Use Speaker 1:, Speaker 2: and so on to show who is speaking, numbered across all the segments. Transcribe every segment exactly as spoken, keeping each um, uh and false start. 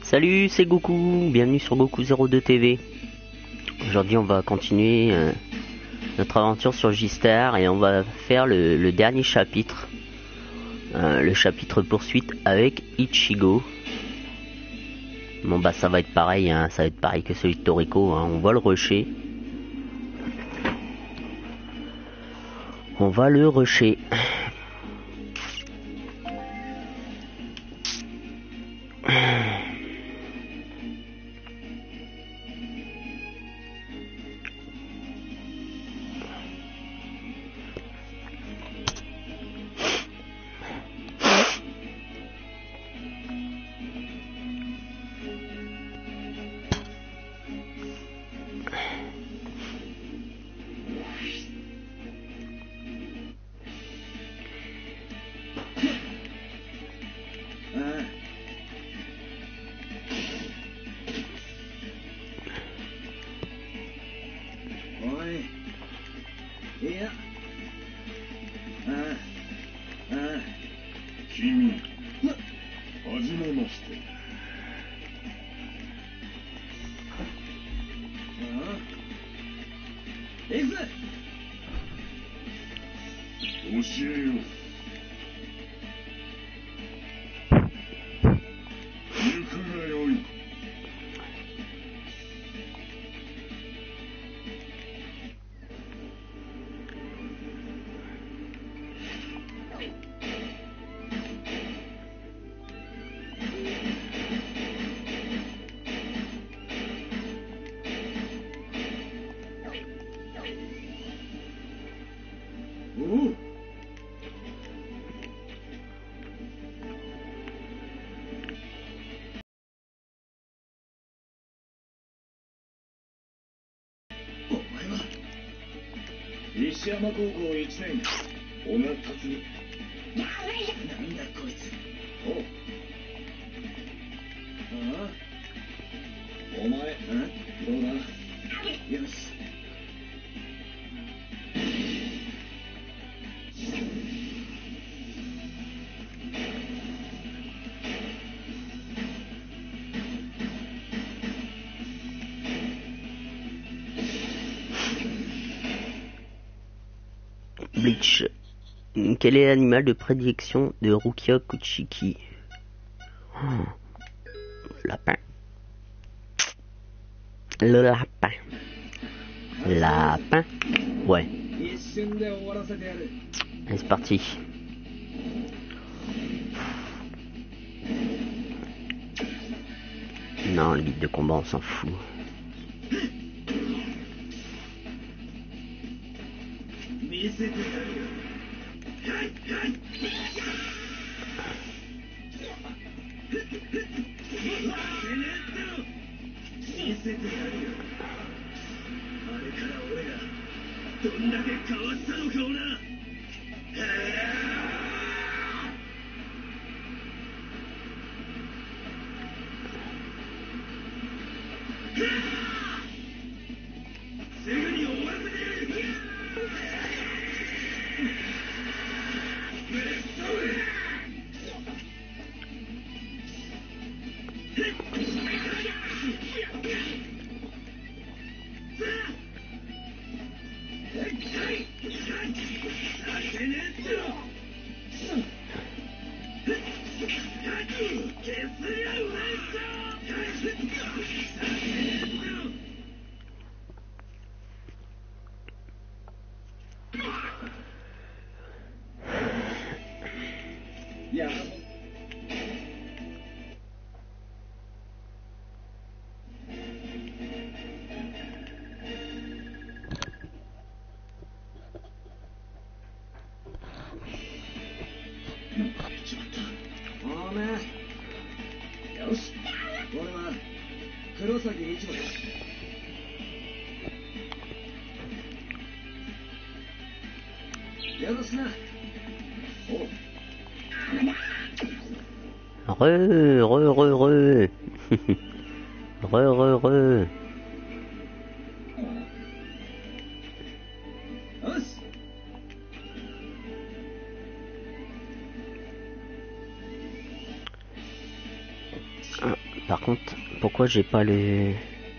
Speaker 1: Salut, c'est Goku, bienvenue sur Goku zéro deux T V. Aujourd'hui on va continuer euh, notre aventure sur J-Star et on va faire le, le dernier chapitre. Euh, le chapitre poursuite avec Ichigo. Bon bah ça va être pareil, hein, ça va être pareil que celui de Toriko, hein. On va le rusher. On va le rusher. Bleach. Quel est l'animal de prédilection de Rukia Kuchiki? Oh. Lapin. Le lapin. Lapin. Ouais. Allez, c'est parti. Non, le guide de combat, on s'en fout. Re, re, re, re. Re, re, re. Par contre, pourquoi j'ai pas le...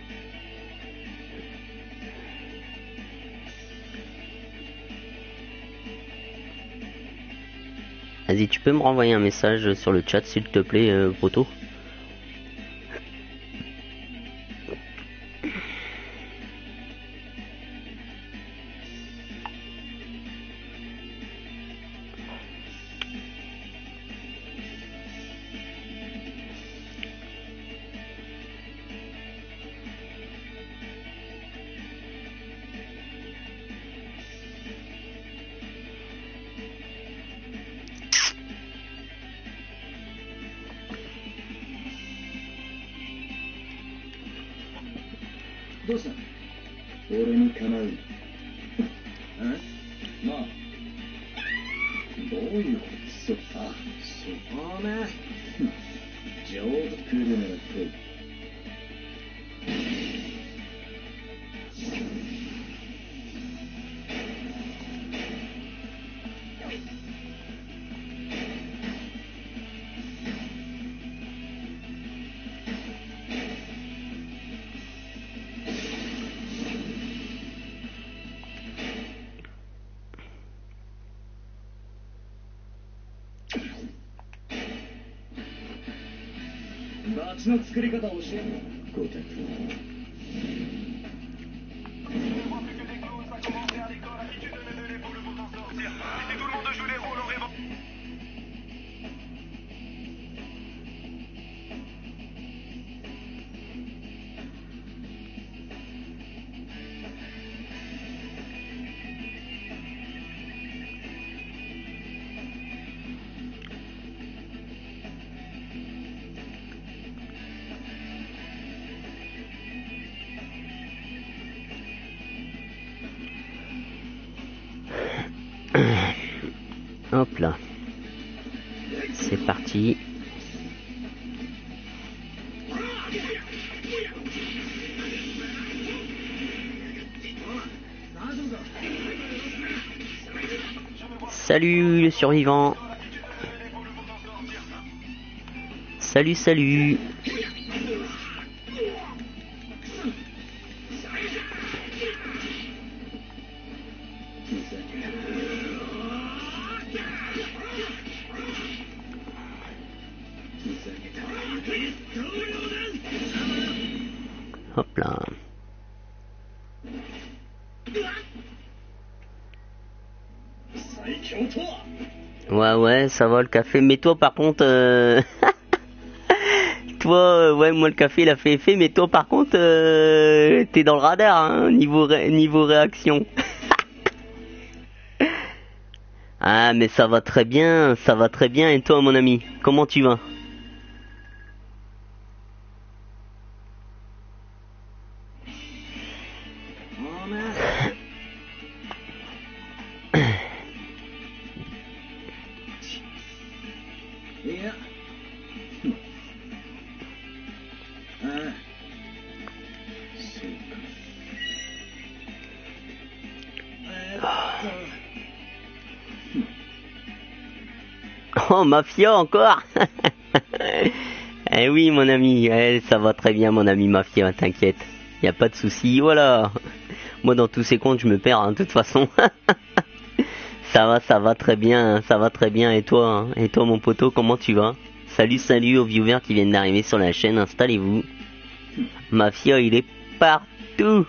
Speaker 1: Vas-y, tu peux me renvoyer un message sur le chat s'il te plaît, euh, Poto. Hop là, c'est parti. Salut le survivant. Salut, salut. Hop là. Ouais ouais, ça va le café, mais toi par contre euh... toi euh, ouais, moi le café il a fait effet, mais toi par contre euh... t'es dans le radar hein, niveau ré... niveau réaction. Ah mais ça va très bien, ça va très bien. Et toi mon ami, comment tu vas? Oh, Mafia encore. Eh oui mon ami, eh, ça va très bien mon ami Mafia, t'inquiète, y a pas de souci. Voilà, moi dans tous ces comptes je me perds hein, de toute façon. Ça va, ça va très bien, ça va très bien. Et toi, hein, et toi mon poteau, comment tu vas? Salut, salut aux viewers qui viennent d'arriver sur la chaîne, installez-vous. Mafia il est partout.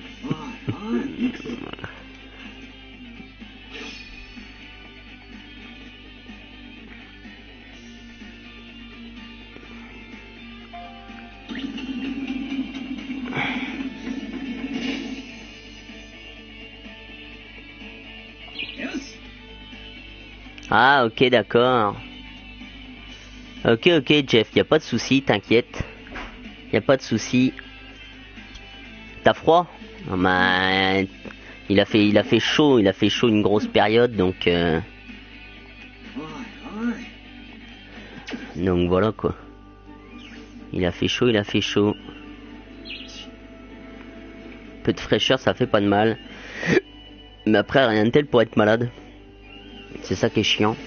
Speaker 1: Ah ok d'accord. Ok ok Jeff, y a pas de souci, t'inquiète. Y a pas de souci. T'as froid? Ah, bah, il a fait il a fait chaud, il a fait chaud une grosse période donc euh... donc voilà quoi. Il a fait chaud, il a fait chaud. Peu de fraîcheur, ça fait pas de mal. Mais après rien de tel pour être malade. C'est ça qui est chiant.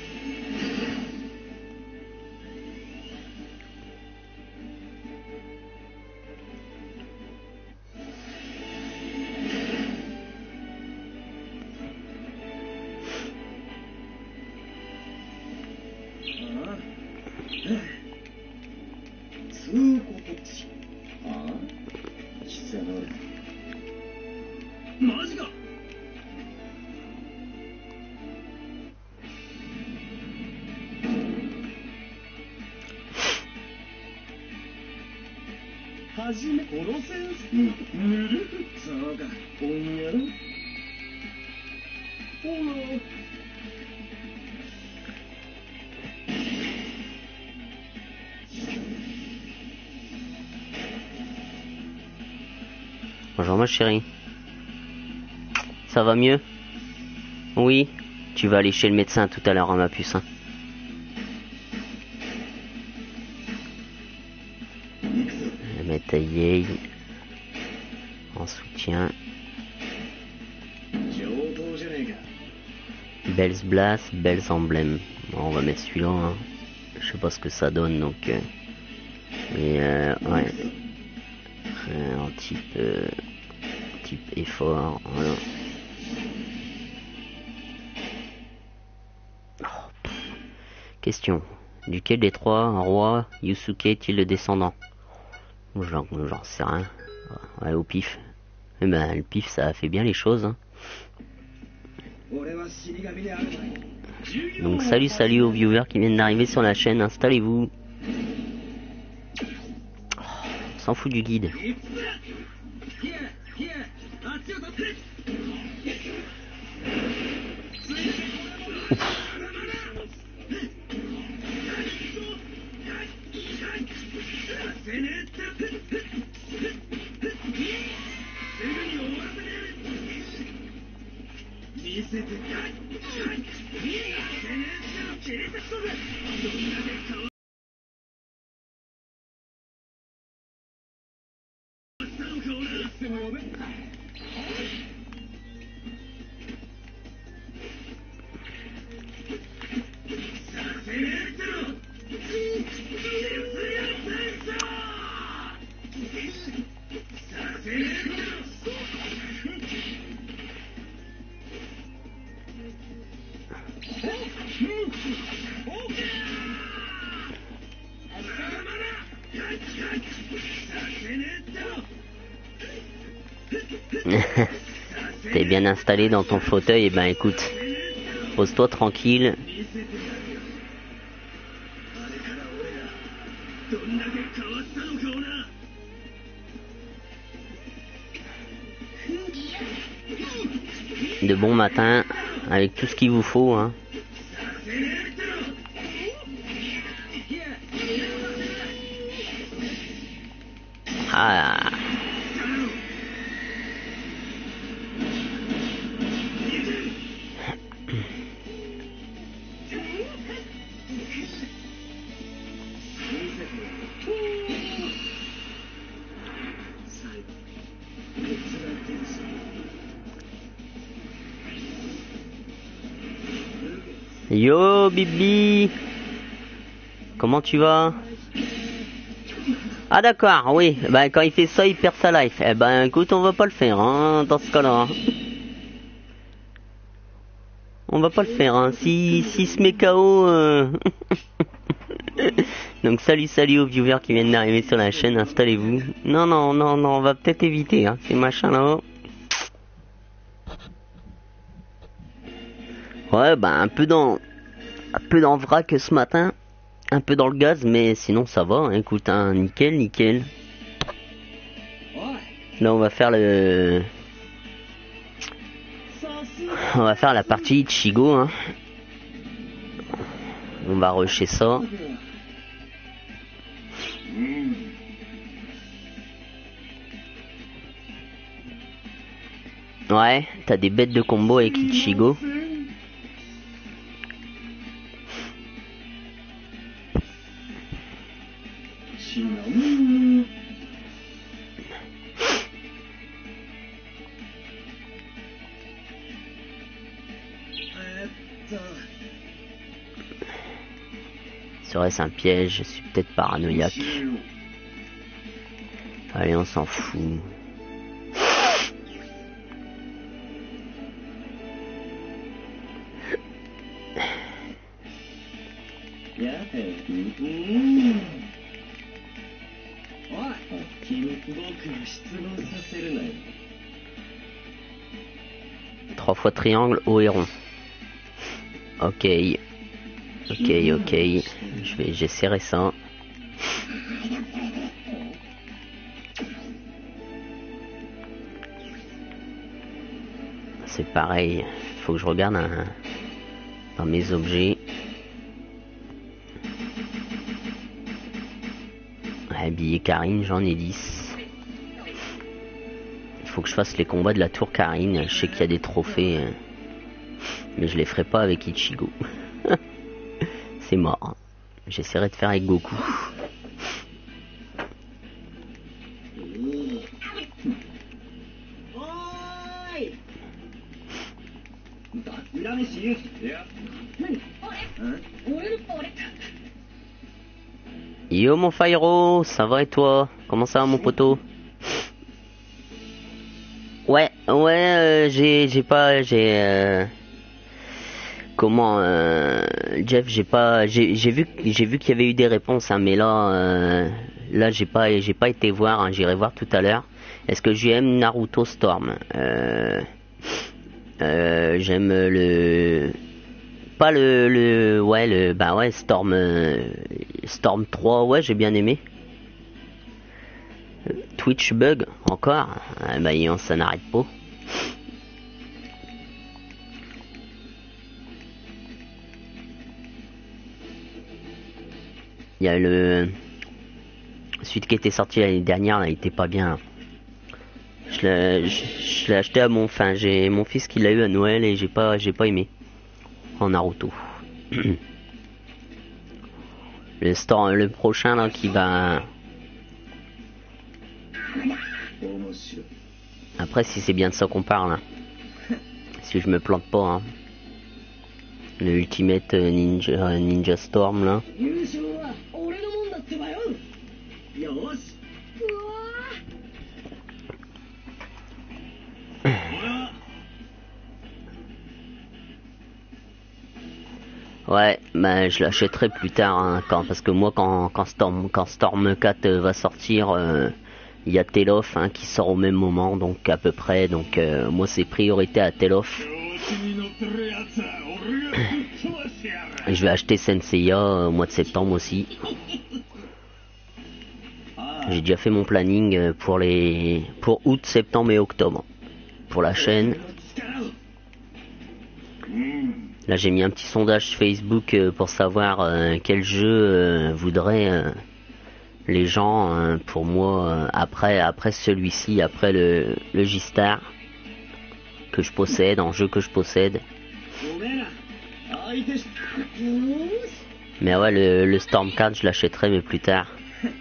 Speaker 1: Bonjour ma chérie. Ça va mieux? Oui. Tu vas aller chez le médecin tout à l'heure, hein, ma puce. Hein. Je vais mettre Yei en soutien. Belles Blast, belles emblèmes. Bon, on va mettre celui-là. Hein. Je sais pas ce que ça donne donc. Euh... Mais euh, ouais. Euh, en type, euh, type effort. Voilà. Oh, question. Duquel des trois rois Yusuke est-il le descendant? J'en sais rien. Ouais, au pif. Eh ben, le pif, ça fait bien les choses. Hein. Donc salut salut aux viewers qui viennent d'arriver sur la chaîne, installez-vous. Oh, on s'en fout du guide. T'es bien installé dans ton fauteuil, et ben écoute, pose-toi tranquille. De bon matin, avec tout ce qu'il vous faut, hein. Ah. Yo Bibi, comment tu vas? Ah d'accord, oui, bah quand il fait ça il perd sa life. Eh ben écoute, on va pas le faire hein, dans ce cas-là. On va pas le faire hein, si, si se met K O... Euh... Donc salut salut aux viewers qui viennent d'arriver sur la chaîne, installez-vous. Non non non non, on va peut-être éviter hein, ces machins là. Ouais bah un peu dans... Un peu dans le vrac ce matin. Un peu dans le gaz, mais sinon ça va, hein, écoute, hein, nickel, nickel. Là on va faire le... On va faire la partie Ichigo, hein. On va rusher ça. Ouais, t'as des bêtes de combo avec Ichigo. Serait-ce un piège? Je suis peut-être paranoïaque. Allez, on s'en fout. Trois fois triangle, haut et rond. Ok. Ok, ok. Je vais, j'essaierai ça. C'est pareil. Faut que je regarde un, dans mes objets. Habillé Karine, j'en ai dix. Il faut que je fasse les combats de la tour Karine. Je sais qu'il y a des trophées. Mais je les ferai pas avec Ichigo. C'est mort. J'essaierai de faire avec Goku. Yo mon Fyro, ça va et toi? Comment ça va mon poteau? Ouais, ouais, euh, j'ai, j'ai pas, j'ai, euh, comment, euh, Jeff, j'ai pas, j'ai, j'ai vu, j'ai vu qu'il y avait eu des réponses, hein, mais là, euh, là, j'ai pas, j'ai pas été voir, hein, j'irai voir tout à l'heure. Est-ce que j'aime Naruto Storm? Euh, euh, j'aime le, pas le, le, ouais, le, bah ouais, Storm, euh, Storm trois, ouais, j'ai bien aimé. Twitch bug, encore? Ah, bah, ça n'arrête pas. Il y a le... Celui qui était sorti l'année dernière, là, il était pas bien. Je l'ai, je, je l'ai acheté à mon... Enfin, j'ai mon fils qui l'a eu à Noël et j'ai pas, j'ai pas aimé. En Naruto. Le store, le prochain, là, qui va... Après, si c'est bien de ça qu'on parle. Hein. Si je me plante pas, hein. Le Ultimate Ninja, Ninja Storm, là. Ouais, bah je l'achèterai plus tard, hein, quand, parce que moi quand, quand Storm quand Storm quatre va sortir, il euh, y a Telof hein, qui sort au même moment, donc à peu près, donc euh, moi c'est priorité à Telof. Je vais acheter Senseiya au mois de septembre aussi. J'ai déjà fait mon planning pour les pour août, septembre et octobre pour la chaîne. Là j'ai mis un petit sondage Facebook pour savoir euh, quel jeu euh, voudraient euh, les gens euh, pour moi euh, après après celui-ci, après le, le J-Star que je possède, en jeu que je possède. Mais ouais, le, le Storm quatre je l'achèterai mais plus tard.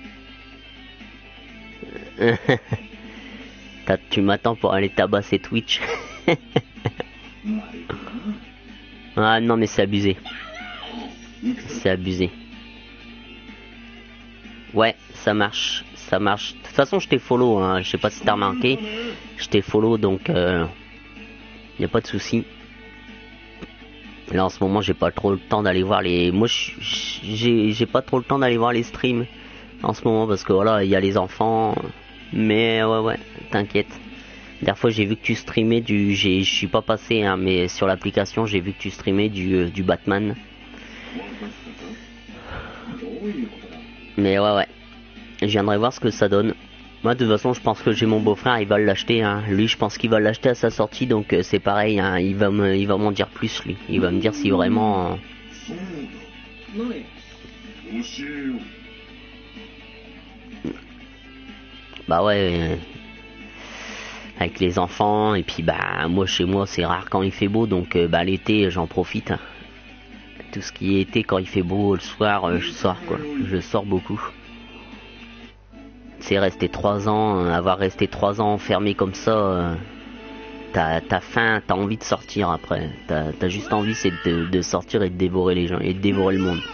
Speaker 1: Tu m'attends pour aller tabasser Twitch. Ah non mais c'est abusé. C'est abusé. Ouais, ça marche. Ça marche. De toute façon je t'ai follow, hein. Je sais pas si t'as remarqué. Je t'ai follow donc euh, y a pas de souci. Là en ce moment j'ai pas trop le temps d'aller voir les. Moi j'ai j'ai pas trop le temps d'aller voir les streams en ce moment parce que voilà il y a les enfants. Mais ouais ouais, t'inquiète. La dernière fois j'ai vu que tu streamais du... Je suis pas passé hein, mais sur l'application j'ai vu que tu streamais du, euh, du Batman. Mais ouais ouais. Je viendrai voir ce que ça donne. Moi de toute façon je pense que j'ai mon beau-frère, il va l'acheter. Hein. Lui je pense qu'il va l'acheter à sa sortie donc euh, c'est pareil. Hein. Il va me, il va m'en dire plus lui. Il va me dire si vraiment... Euh... Bah ouais... Euh... avec les enfants et puis bah moi chez moi c'est rare quand il fait beau donc euh, bah l'été j'en profite. Tout ce qui est été quand il fait beau le soir euh, je sors quoi, je sors beaucoup. C'est rester trois ans, euh, avoir resté trois ans enfermé comme ça, euh, t'as t'as faim, t'as envie de sortir après, t'as t'as juste envie c'est de, de sortir et de dévorer les gens et de dévorer le monde.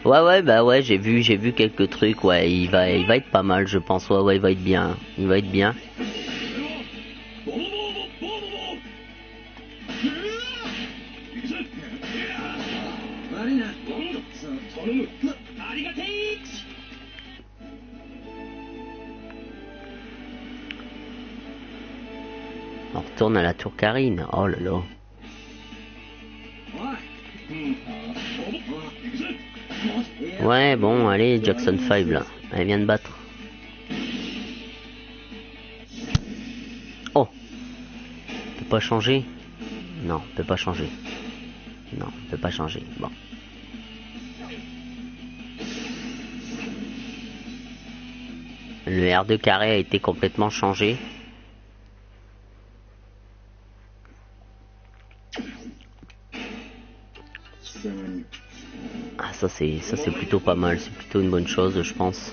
Speaker 1: Ouais, ouais, bah ouais, j'ai vu, j'ai vu quelques trucs, ouais, il va, il va être pas mal, je pense, ouais, ouais, il va être bien, il va être bien. On retourne à la tour Karine, oh là là. Ouais, bon, allez, Jackson cinq là, elle vient de battre. Oh, on peut pas changer? Non, on peut pas changer. Non, on peut pas changer, bon. Le R deux carré a été complètement changé. Ah, ça c'est ça c'est plutôt pas mal, c'est plutôt une bonne chose, je pense.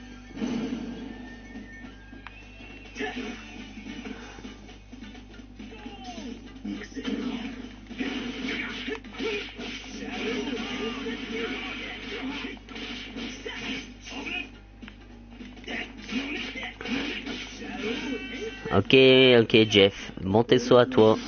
Speaker 1: Ok, ok Jeff, bon tes sauts à toi.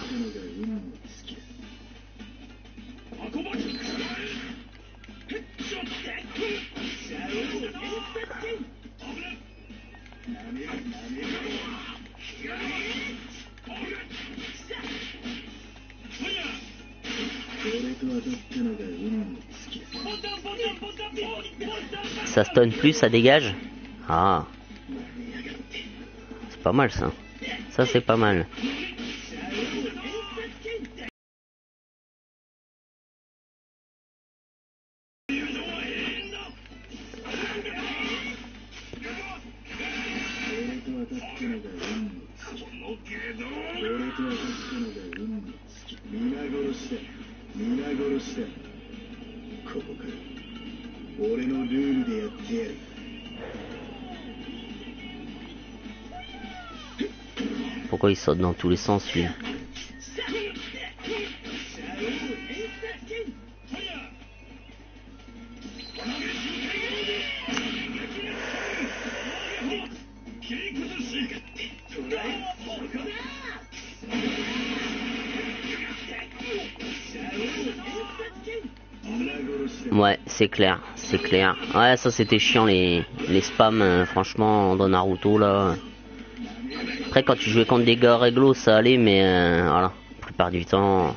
Speaker 1: Ça stun plus, ça dégage? Ah, c'est pas mal ça. Ça c'est pas mal. Pourquoi il saute dans tous les sens lui? Ouais, c'est clair, c'est clair. Ouais, ça c'était chiant les, les spams, euh, franchement, dans Naruto là. Après, quand tu jouais contre des gars réglo, ça allait, mais euh, voilà, la plupart du temps.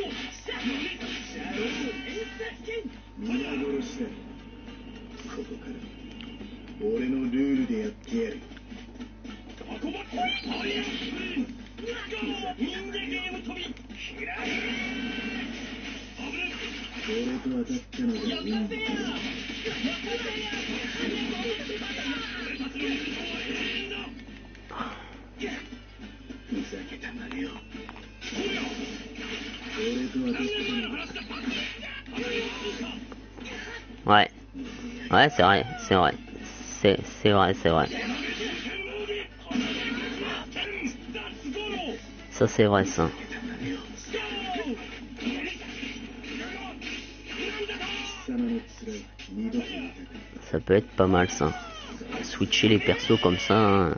Speaker 1: Ouais, ouais, c'est vrai, c'est vrai, c'est c'est vrai, c'est vrai. Ça c'est vrai ça. Ça peut être pas mal ça. Switcher les persos comme ça. Hein.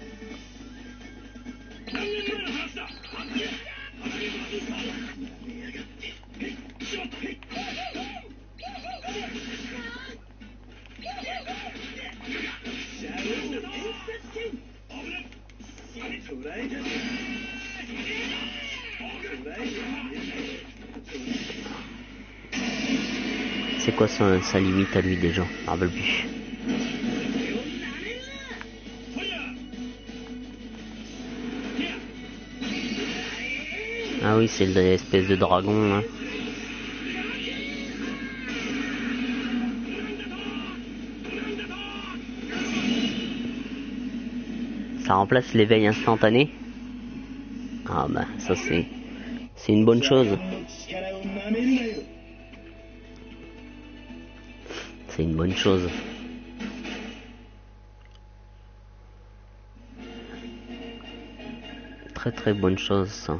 Speaker 1: C'est quoi sa, sa limite à lui déjà? Je me rappelle plus. Ah oui, c'est l'espèce de dragon là. Ça remplace l'éveil instantané. Ah bah ça c'est c'est une bonne chose. C'est une bonne chose. Très très bonne chose ça.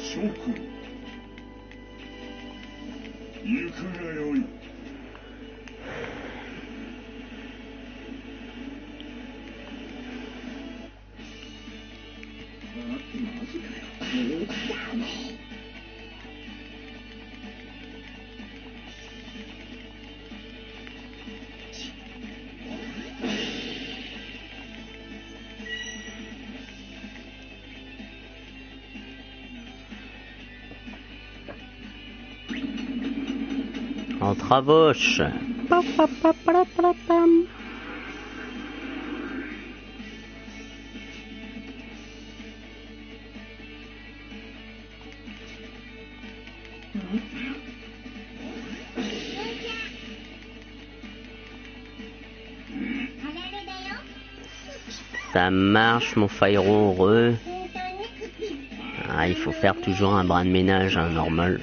Speaker 1: En travauche. Pa, pa, pa, pa, pa, pa, pam. Ça marche mon Fyro heureux. Ah, il faut faire toujours un bras de ménage, hein, normal.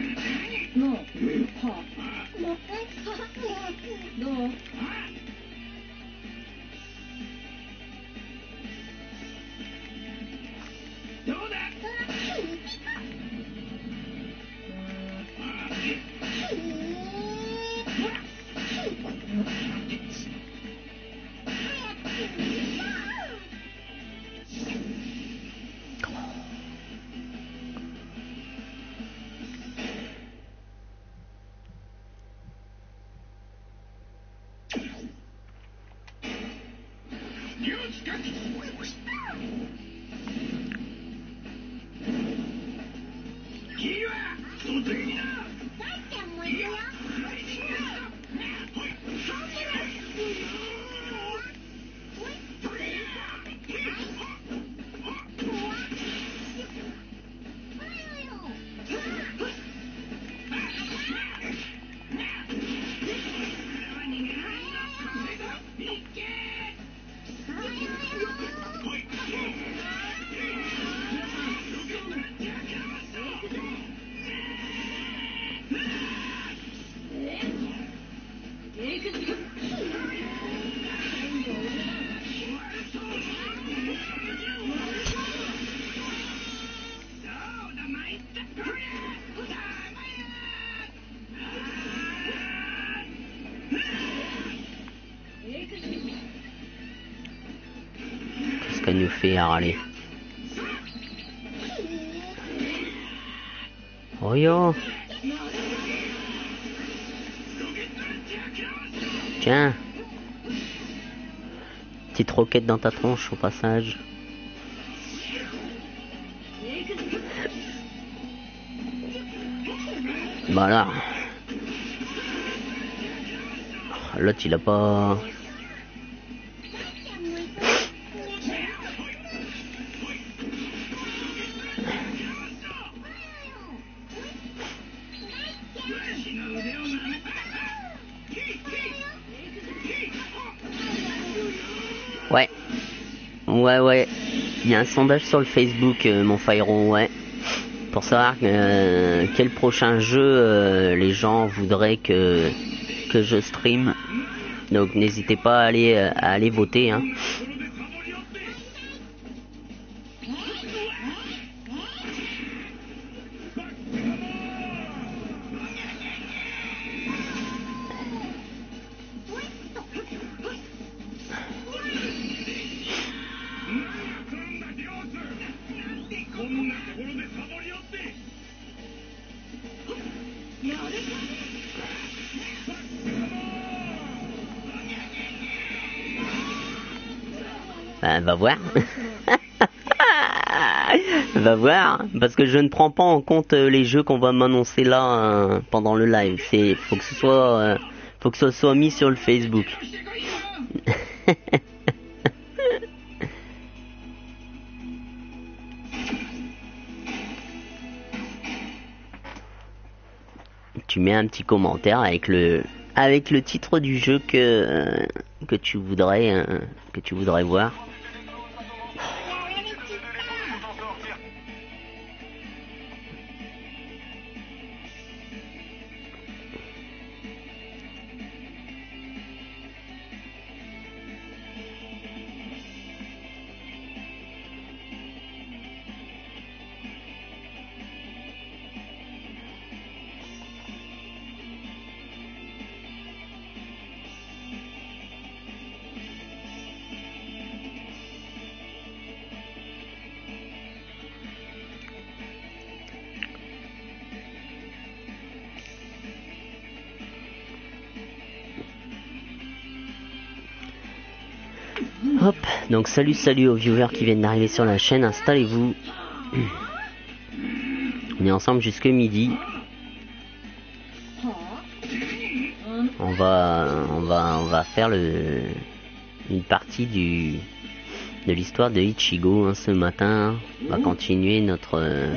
Speaker 1: Qu'est-ce qu'elle nous fait à râler? Oh yo! Tiens! Petite roquette dans ta tronche au passage. Voilà. L'autre il a pas... Ouais. Ouais ouais. Il y a un sondage sur le Facebook, euh, mon Fyro, ouais. Pour savoir euh, quel prochain jeu euh, les gens voudraient que que je stream. Donc n'hésitez pas à aller à aller voter, hein. Ben, va voir. Va voir, parce que je ne prends pas en compte les jeux qu'on va m'annoncer là euh, pendant le live. C'est, faut que ce soit, euh, faut que ce soit mis sur le Facebook. Tu mets un petit commentaire avec le, avec le titre du jeu que euh, que tu voudrais, euh, que tu voudrais voir. Hop, donc salut salut aux viewers qui viennent d'arriver sur la chaîne, installez-vous. On est ensemble jusque midi. On va on va on va faire le une partie du de l'histoire de Ichigo hein, ce matin. On va continuer notre euh,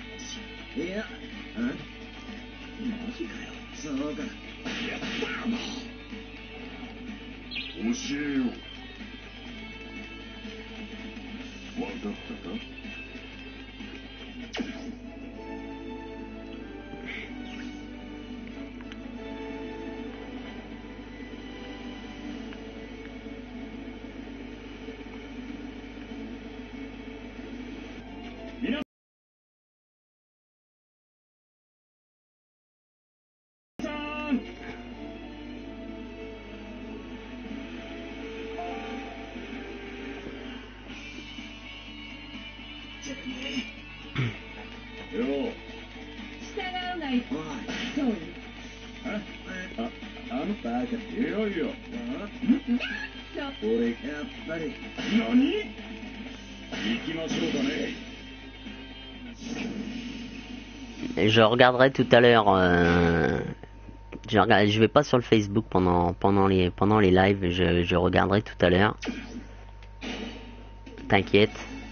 Speaker 1: je regarderai tout à l'heure euh, je regarde, je vais pas sur le Facebook pendant pendant les pendant les lives, je, je regarderai tout à l'heure. T'inquiète.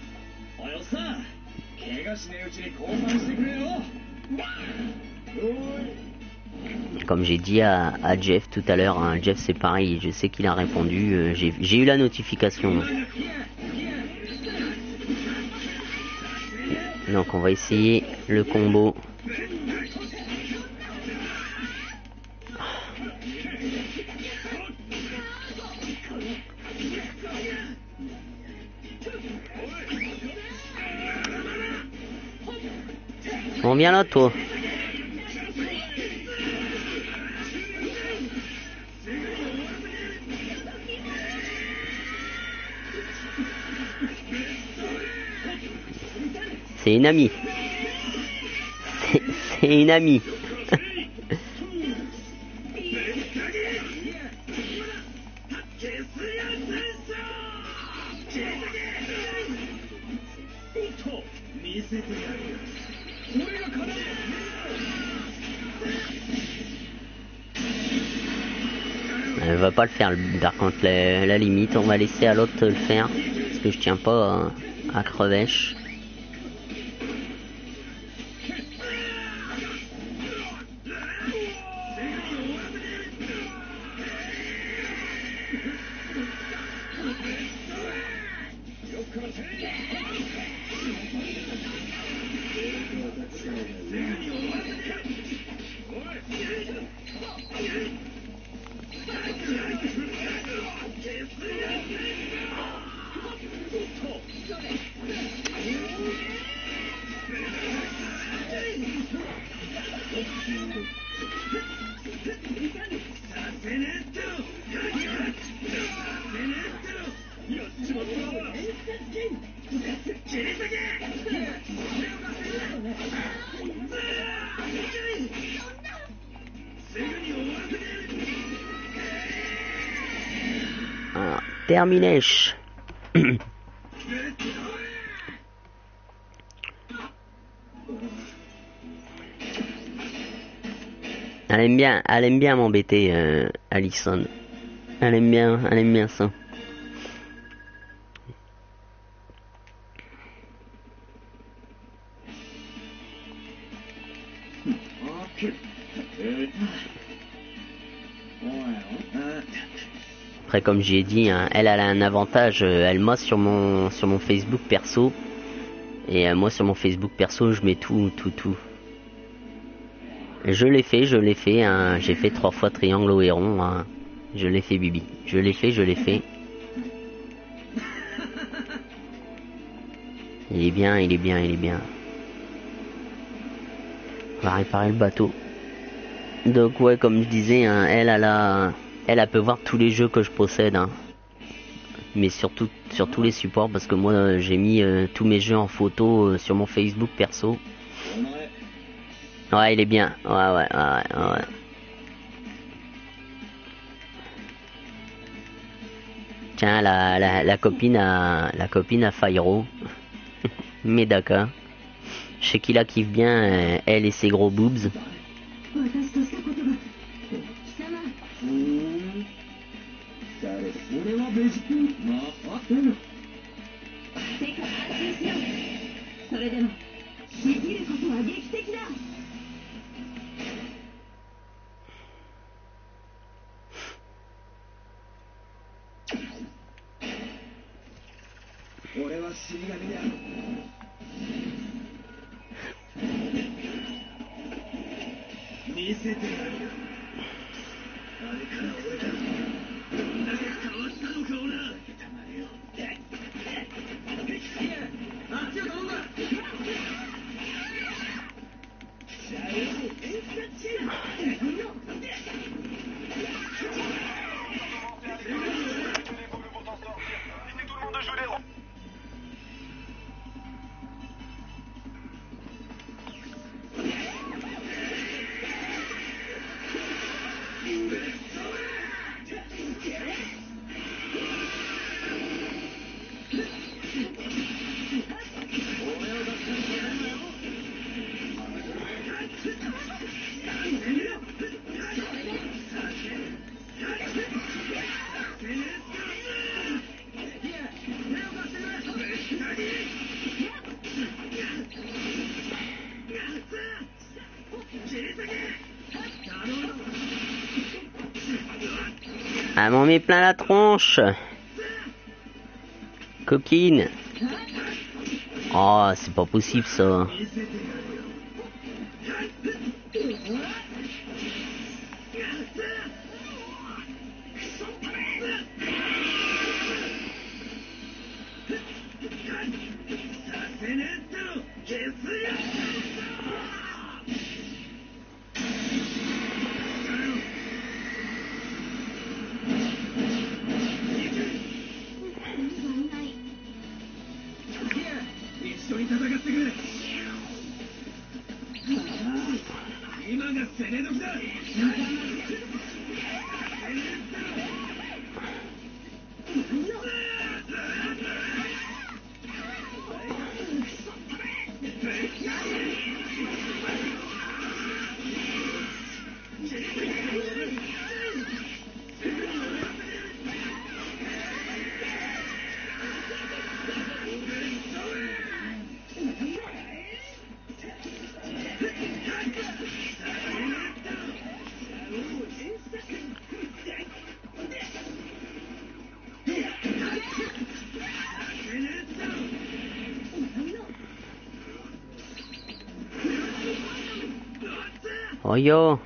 Speaker 1: Comme j'ai dit à, à Jeff tout à l'heure, hein, Jeff c'est pareil, je sais qu'il a répondu, euh, j'ai j'ai eu la notification. Donc on va essayer le combo. Bon, viens là toi. C'est une amie. C'est une amie. Elle va pas le faire, par contre la, la limite on va laisser à l'autre le faire parce que je tiens pas à, à crevèche. Alors, terminèche. Elle aime bien, elle aime bien m'embêter, euh, Alison. Elle aime bien, elle aime bien ça. Après, comme j'ai dit, hein, elle, elle a un avantage. Euh, elle m'a sur mon sur mon Facebook perso, et euh, moi sur mon Facebook perso, je mets tout, tout, tout. Je l'ai fait, je l'ai fait. Hein, j'ai fait trois fois triangle au héron. Hein, je l'ai fait, Bibi. Je l'ai fait, je l'ai fait. Il est bien, il est bien, il est bien. On va réparer le bateau. Donc ouais, comme je disais, hein, elle, elle a, elle, elle peut voir tous les jeux que je possède, hein. Mais surtout sur tous les supports, parce que moi euh, j'ai mis euh, tous mes jeux en photo euh, sur mon Facebook perso. Ouais, il est bien. Ouais, ouais, ouais, ouais. Tiens, la, la, la copine à la copine à Fyro. Medaka. Je sais qu'il la kiffe bien, euh, elle et ses gros boobs. Ah, m'en met plein la tronche. Coquine. Oh, c'est pas possible ça. Oh yo.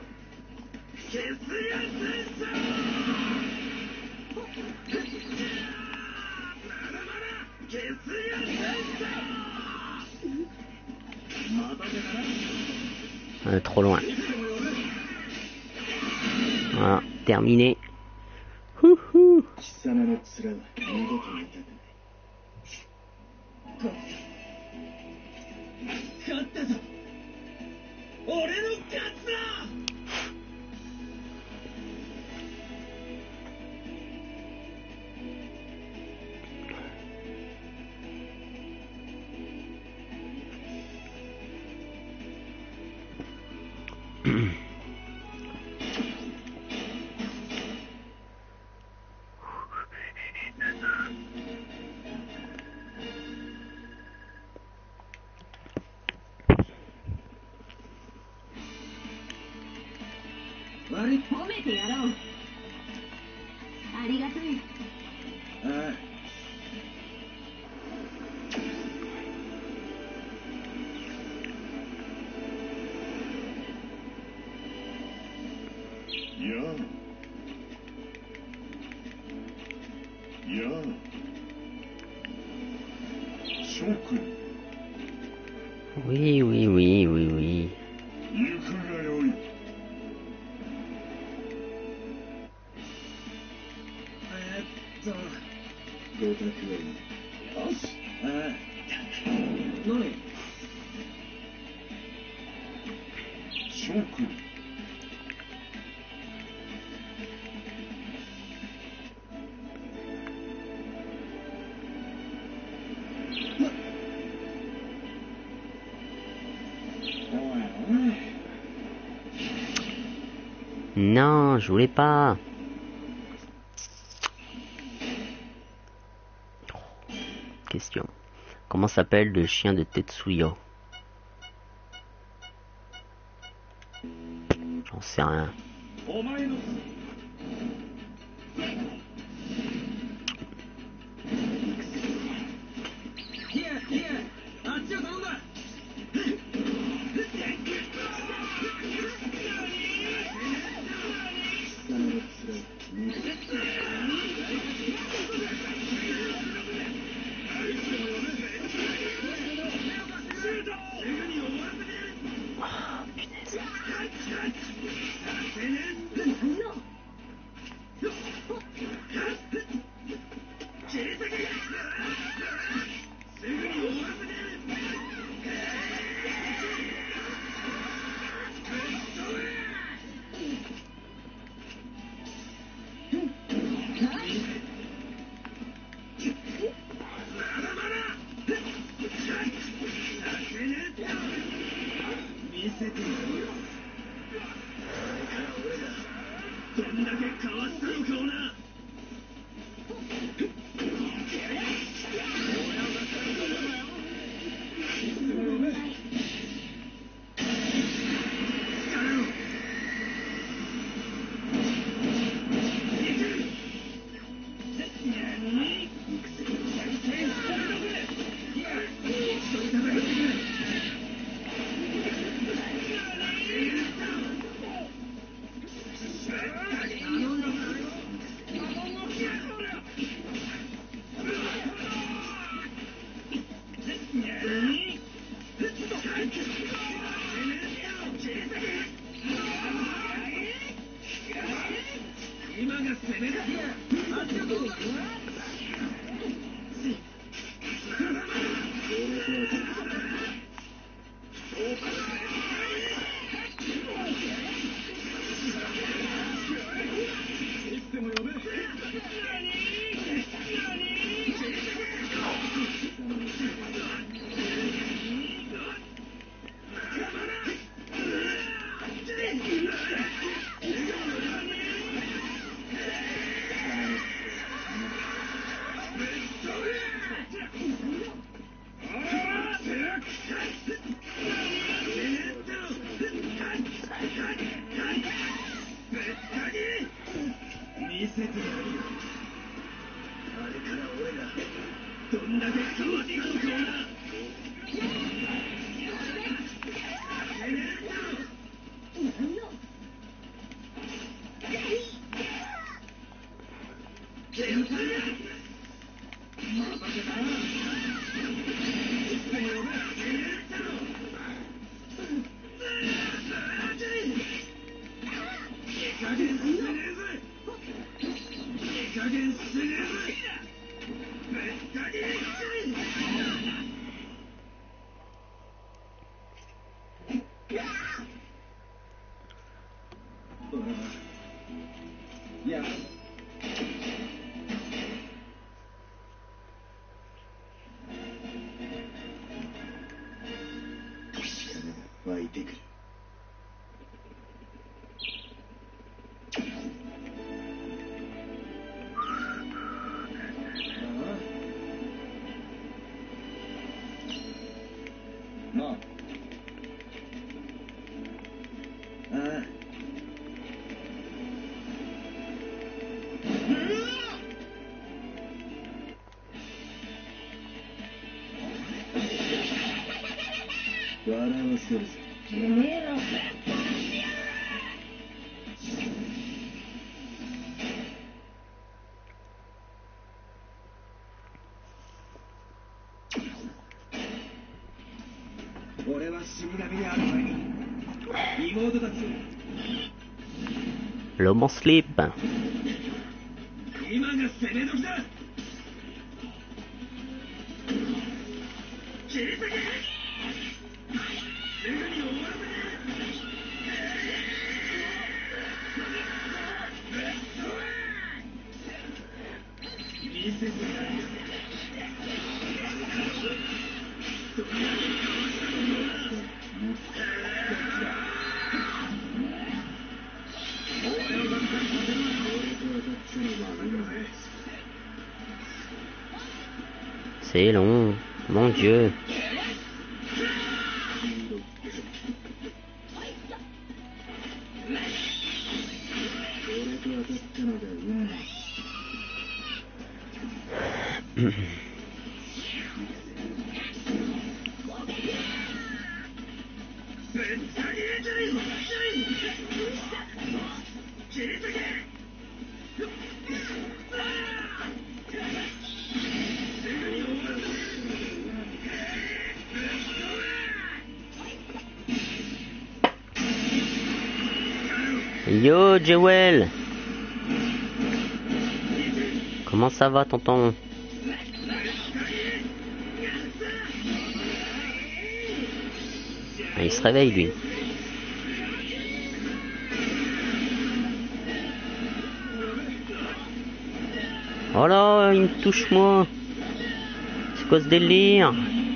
Speaker 1: Euh, trop loin. Voilà, terminé. Houhou. Oui, oui, oui, oui, oui. Non, je voulais pas. Question. Comment s'appelle le chien de Tetsuya? J'en sais rien. L'homme en slip. C'est long, mon Dieu. Yo, Jewel. Comment ça va, tonton? Ah, il se réveille, lui. Oh là, il me touche, moi. C'est quoi ce délire?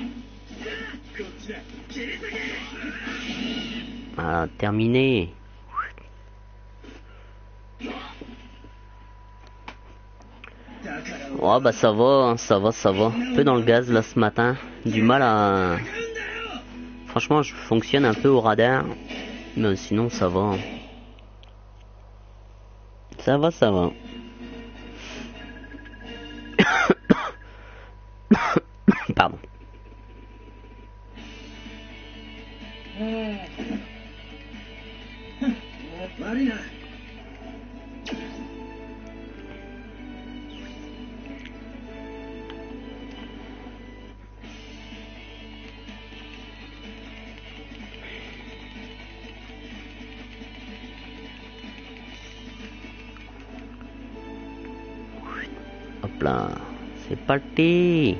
Speaker 1: Ah, terminé. Oh bah ça va, hein, ça va, ça va. Un peu dans le gaz là ce matin. Du mal à... Franchement, je fonctionne un peu au radar. Mais sinon, ça va. Ça va, ça va. Pardon. Hop là, c'est parti.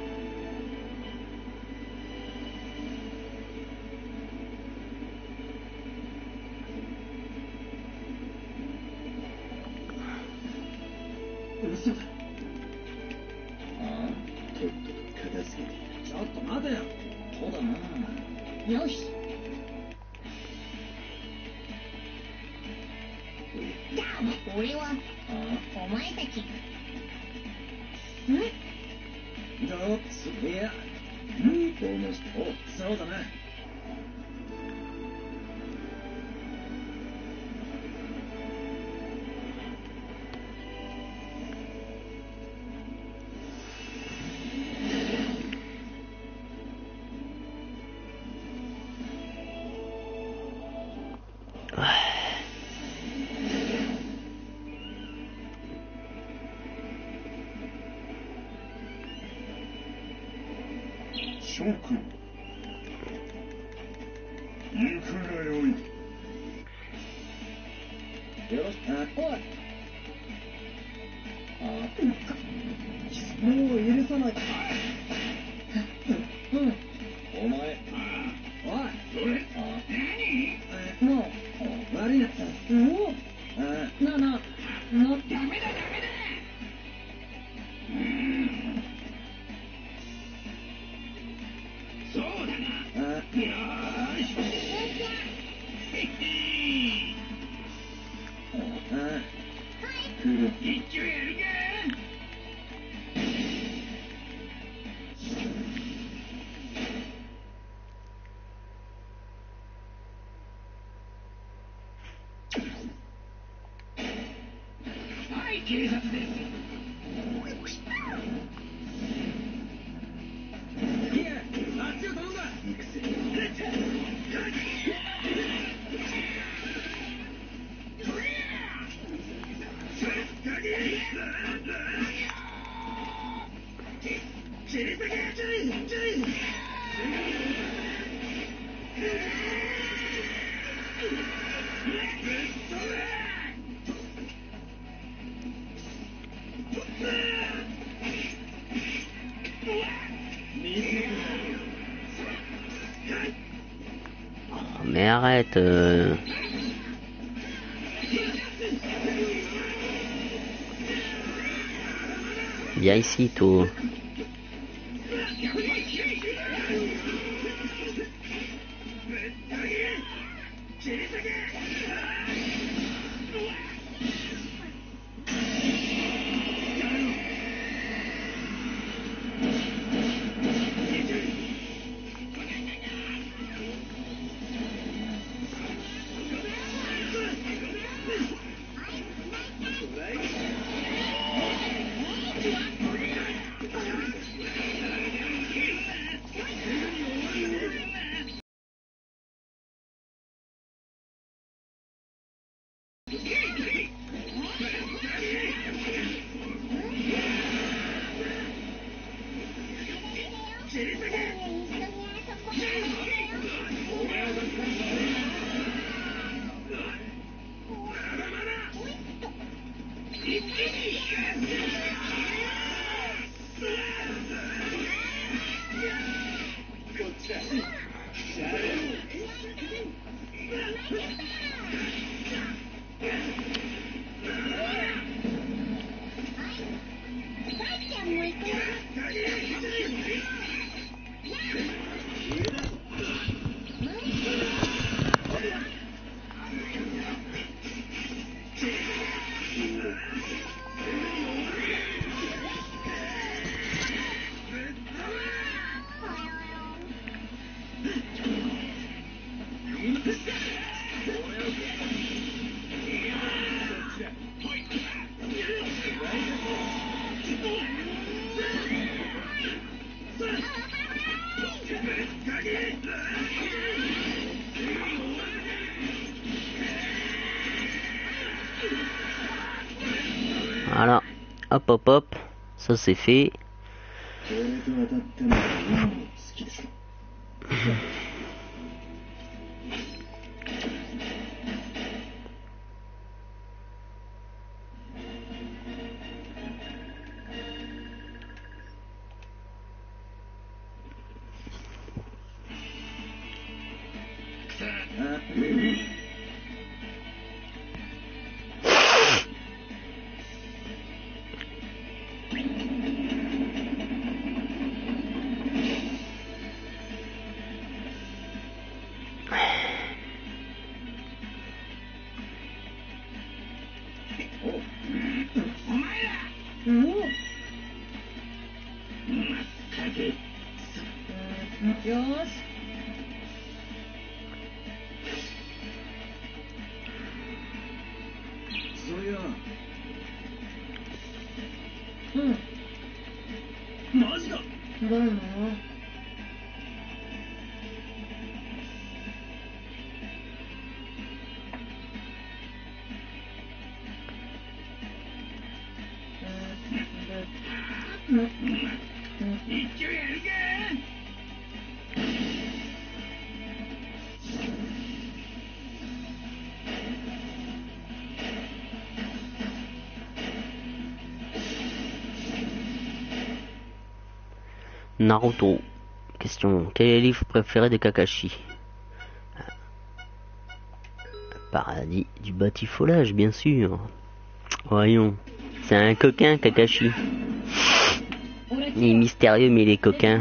Speaker 1: Mais arrête. Euh... Viens ici, toi. Voilà, hop hop hop, ça c'est fait. Naruto. Question. Quel est le livre préféré de Kakashi? Paradis du batifolage, bien sûr. Voyons. C'est un coquin, Kakashi. Il est mystérieux, mais il est coquin.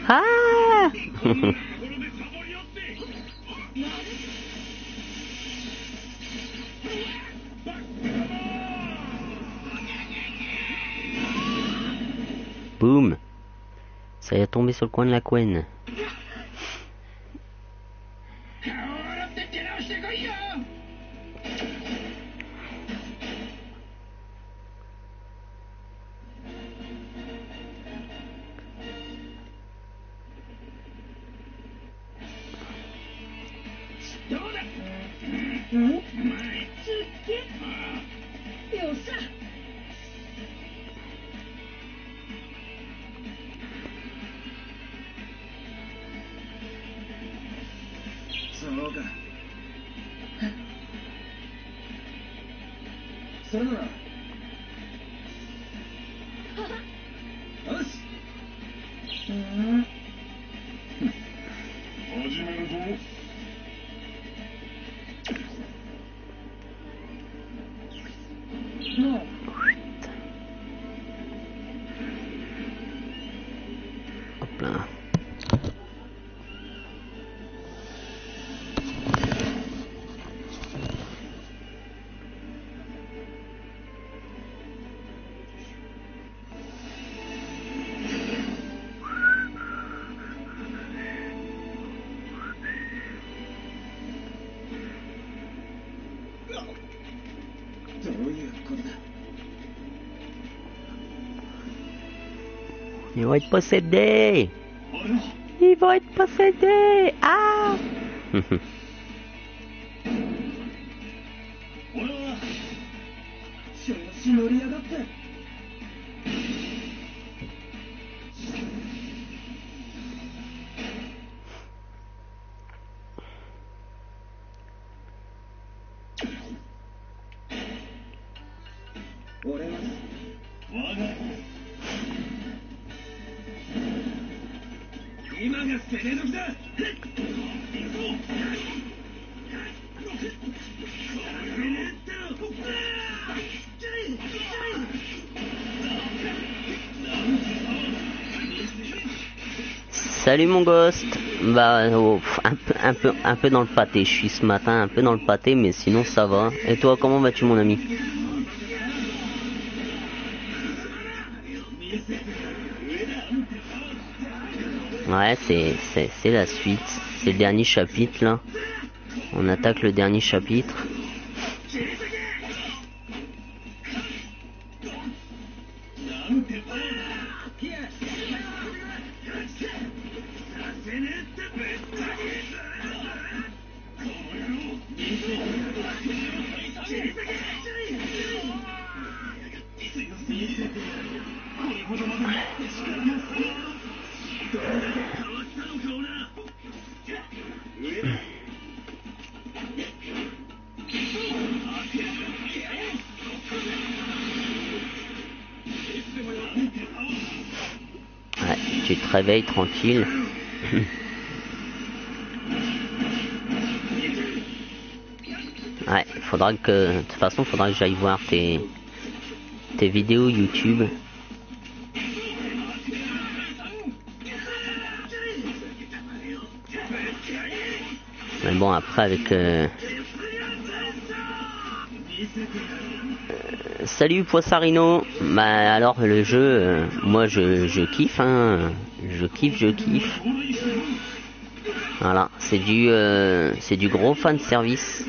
Speaker 1: Ah. Boum. Ça y est tombé sur le coin de la couenne. Hop là. Ils vont être possédés. Ils vont être possédés. Ah. Salut mon ghost. Bah oh, un peu un peu un peu dans le pâté. Je suis ce matin un peu dans le pâté, mais sinon ça va. Et toi, comment vas-tu mon ami? Ouais, c'est c'est c'est la suite. C'est le dernier chapitre là. On attaque le dernier chapitre. Ouais, tu te réveilles tranquille. Ouais, faudra que, de toute façon, faudra que j'aille voir tes, tes vidéos YouTube. Mais bon, après avec... Euh... Euh, salut Poissarino. Bah alors le jeu, euh, moi je, je kiffe, hein. Je kiffe, je kiffe. Voilà, c'est du, euh, c'est du gros fan service.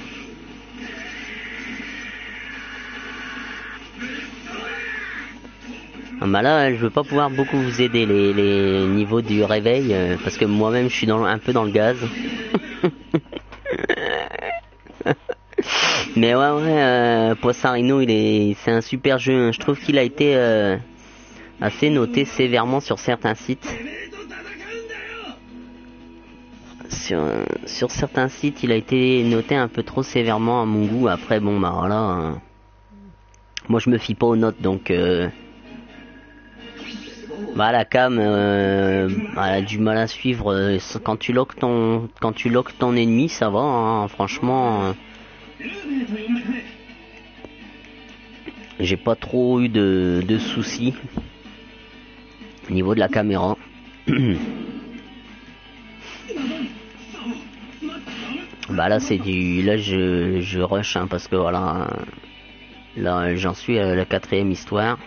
Speaker 1: Ah bah là, je veux pas pouvoir beaucoup vous aider les, les niveaux du réveil euh, parce que moi-même je suis dans, un peu dans le gaz. Mais ouais, ouais, euh, Poissarino, il est, c'est un super jeu. Hein. Je trouve qu'il a été euh, assez noté sévèrement sur certains sites. Sur, sur certains sites, il a été noté un peu trop sévèrement à mon goût. Après, bon, bah voilà. Hein. Moi, je me fie pas aux notes, donc. Euh, bah la cam, euh, elle a du mal à suivre. Quand tu loques ton, quand tu loques ton ennemi, ça va. Hein, franchement. Euh, j'ai pas trop eu de, de soucis au niveau de la caméra. Bah là c'est du... Là je, je rush hein, parce que voilà... Là j'en suis à la quatrième histoire.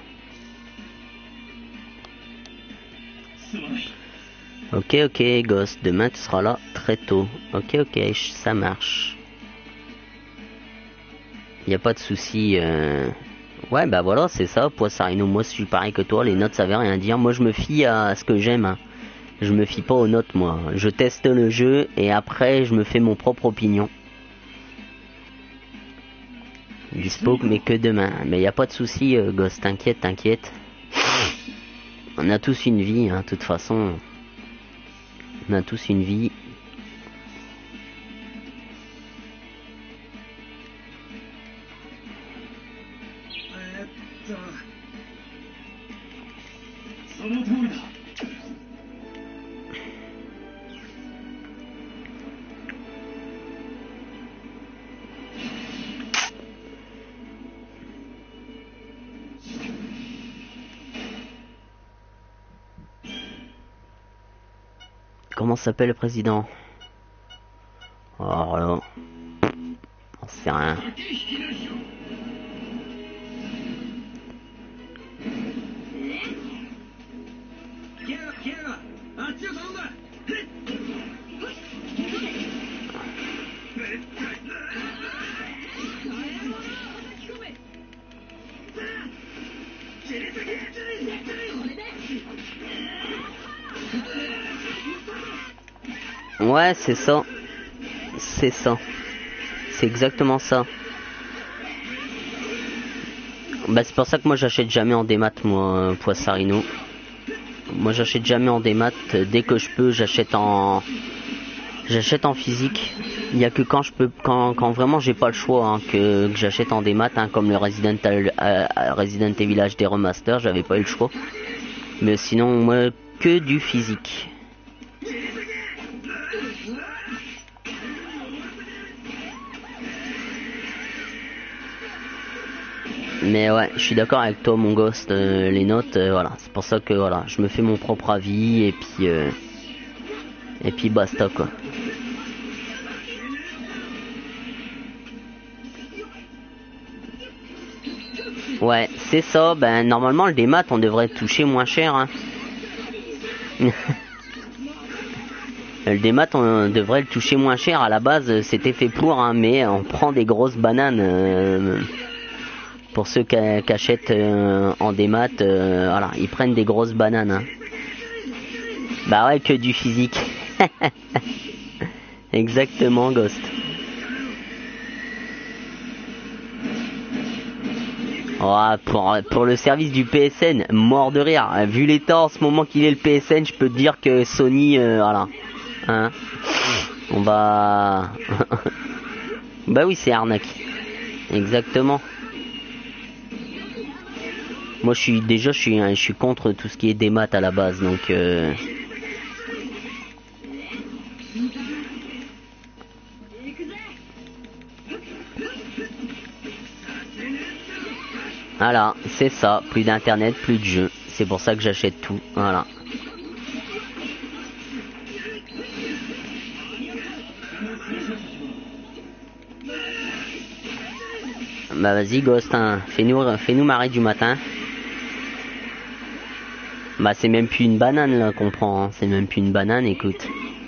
Speaker 1: Ok ok Ghost, demain tu seras là très tôt. Ok ok, ça marche. Y a pas de souci. Euh... Ouais bah voilà c'est ça, Poissarino, moi je suis pareil que toi, les notes ça veut rien dire. Moi je me fie à ce que j'aime. Hein. Je me fie pas aux notes moi. Je teste le jeu et après je me fais mon propre opinion. Dispo mais que demain. Mais y a pas de souci euh, Ghost, t'inquiète, t'inquiète. On a tous une vie, hein, de toute façon. On a tous une vie. Comment s'appelle le président? Oh là, on sait rien. Ouais, c'est ça. C'est ça. C'est exactement ça. Bah c'est pour ça que moi j'achète jamais en démat moi Poissarino. Moi j'achète jamais en démat. Dès que je peux j'achète en j'achète en physique. Il y a que quand je peux quand, quand vraiment j'ai pas le choix hein, que, que j'achète en démat hein, comme le Resident, euh, Resident Evil H D Remaster, j'avais pas eu le choix. Mais sinon moi que du physique. Mais ouais, je suis d'accord avec toi mon Ghost, euh, les notes, euh, voilà, c'est pour ça que voilà, je me fais mon propre avis et puis euh, et puis basta quoi. Ouais, c'est ça, ben normalement le démat on devrait toucher moins cher hein. Le démat on devrait le toucher moins cher, à la base c'était fait pour hein, mais on prend des grosses bananes. Euh, Pour ceux qui achètent euh, en démat, euh, voilà, ils prennent des grosses bananes. Hein. Bah ouais, que du physique. Exactement, Ghost. Oh, pour, pour le service du P S N, mort de rire. Vu l'état en ce moment qu'il est le P S N, je peux te dire que Sony, euh, voilà. Hein, on va... Bah oui, c'est arnaque. Exactement. Moi je suis déjà je suis je suis contre tout ce qui est démat à la base donc euh... Voilà, c'est ça, plus d'internet, plus de jeux. C'est pour ça que j'achète tout, voilà. Bah vas-y Ghost, hein. fais-nous fais-nous marrer du matin. Bah c'est même plus une banane là qu'on prend, hein. C'est même plus une banane, écoute.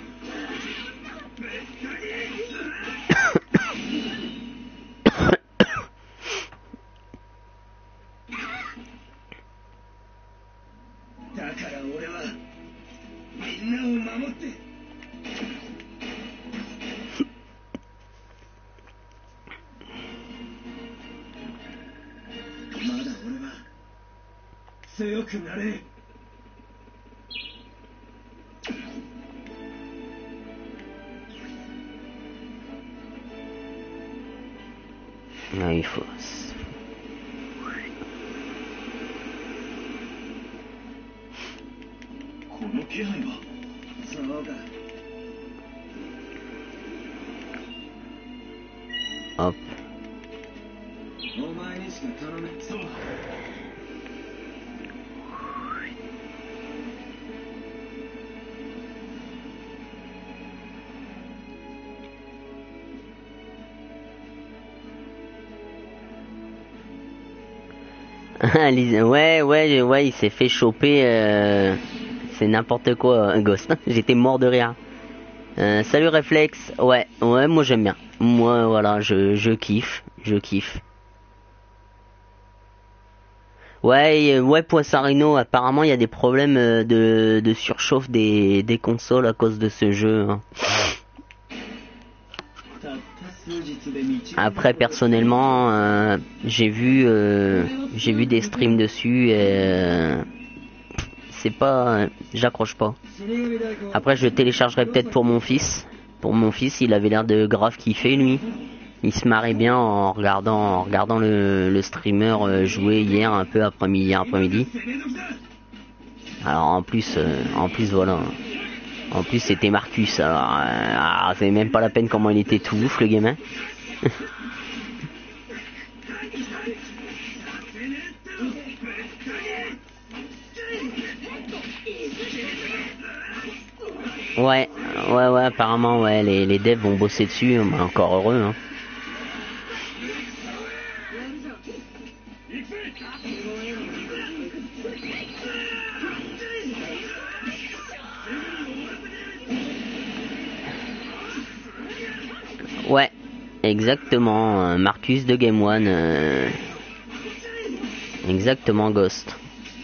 Speaker 1: Ah, il faut... Hop. ouais, ouais, ouais, il s'est fait choper. Euh... C'est n'importe quoi, un Ghost. J'étais mort de rire. Euh, salut Réflexe. Ouais, ouais, moi j'aime bien. Moi, voilà, je, je kiffe, je kiffe. Ouais, ouais, Poissarino, apparemment il y a des problèmes de, de surchauffe des, des consoles à cause de ce jeu. Hein. Après, personnellement, euh, j'ai vu, euh, j'ai vu des streams dessus et euh, c'est pas, j'accroche pas. Après, je téléchargerai peut-être pour mon fils. Pour mon fils, il avait l'air de grave kiffer lui. Il se marrait bien en regardant, en regardant le, le streamer jouer hier un peu après-midi, hier après-midi. Alors en plus, euh, en plus voilà. En plus c'était Marcus. Alors, euh, ah, c'est même pas la peine comment il était tout ouf le gamin. Ouais, ouais, ouais, apparemment, ouais, les, les devs vont bosser dessus, bah, encore heureux, hein. Ouais, exactement, Marcus de Game One, euh... exactement, Ghost.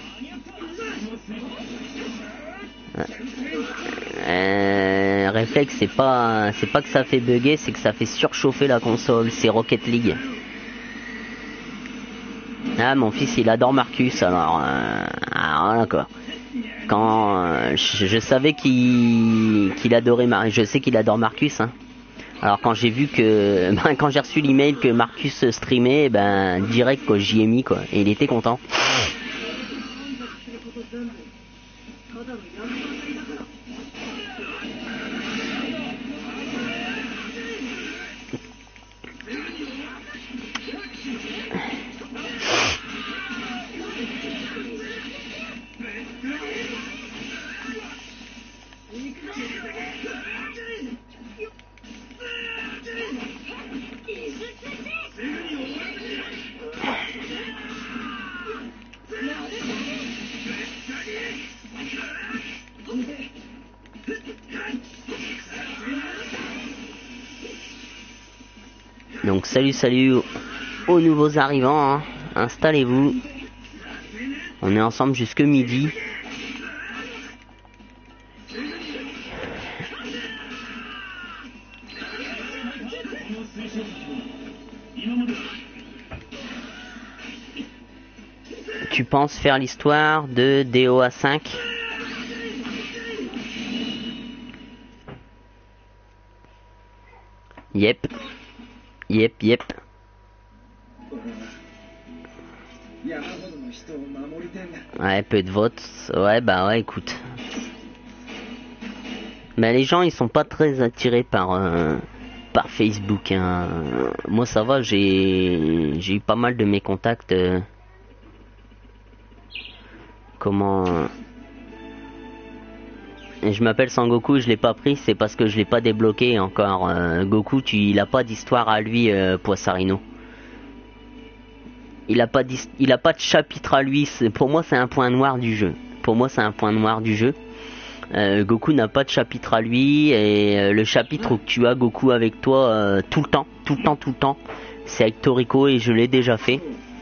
Speaker 1: Euh, réflexe, c'est pas, c'est pas que ça fait bugger, c'est que ça fait surchauffer la console. C'est Rocket League. Ah, mon fils, il adore Marcus, alors, euh, alors voilà quoi. Quand euh, je, je savais qu'il, qu'il adorait Marcus, je sais qu'il adore Marcus. Hein. Alors quand j'ai vu que, ben, quand j'ai reçu l'email que Marcus streamait, ben direct quoi, j'y ai mis quoi, et il était content. Donc salut salut aux nouveaux arrivants, hein. Installez-vous. On est ensemble jusque midi. Tu penses faire l'histoire de D O A cinq? Yep. Yep, yep. Ouais, peu de votes. Ouais, bah ouais, écoute. Bah les gens, ils sont pas très attirés par euh, par Facebook. Hein. Moi, ça va, j'ai j'ai eu pas mal de mes contacts. Euh, comment Et je m'appelle Sangoku, je l'ai pas pris, c'est parce que je l'ai pas débloqué encore. Euh, Goku, tu, il a pas d'histoire à lui, euh, Poissarino. Il a pas il a pas de chapitre à lui. Pour moi, c'est un point noir du jeu. Pour moi, c'est un point noir du jeu. Euh, Goku n'a pas de chapitre à lui et euh, le chapitre où tu as Goku avec toi euh, tout le temps, tout le temps, tout le temps, c'est avec Toriko et je l'ai déjà fait.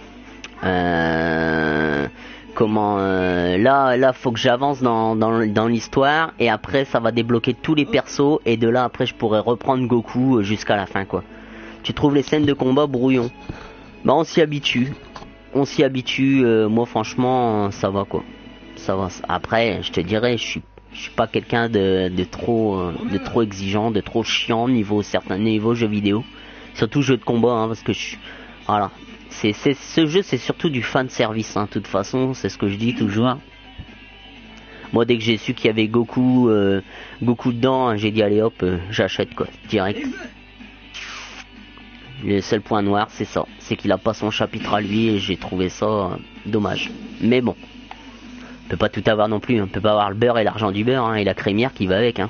Speaker 1: Euh, comment euh, là, là, faut que j'avance dans dans, dans l'histoire et après ça va débloquer tous les persos et de là après je pourrai reprendre Goku jusqu'à la fin quoi. Tu trouves les scènes de combat brouillon. Bah on s'y habitue, on s'y habitue. Euh, moi franchement ça va quoi, ça va. Après je te dirais, je suis, je suis pas quelqu'un de, de trop, euh, de trop exigeant, de trop chiant niveau certains niveaux jeux vidéo, surtout jeux de combat hein, parce que je, voilà, c'est, c'est ce jeu c'est surtout du fan service. Hein, de toute façon c'est ce que je dis toujours. Moi dès que j'ai su qu'il y avait Goku, euh, Goku dedans, hein, j'ai dit allez hop, euh, j'achète quoi, direct. Le seul point noir, c'est ça. C'est qu'il a pas son chapitre à lui et j'ai trouvé ça euh, dommage. Mais bon. On peut pas tout avoir non plus. On peut pas avoir le beurre et l'argent du beurre hein, et la crémière qui va avec. Hein.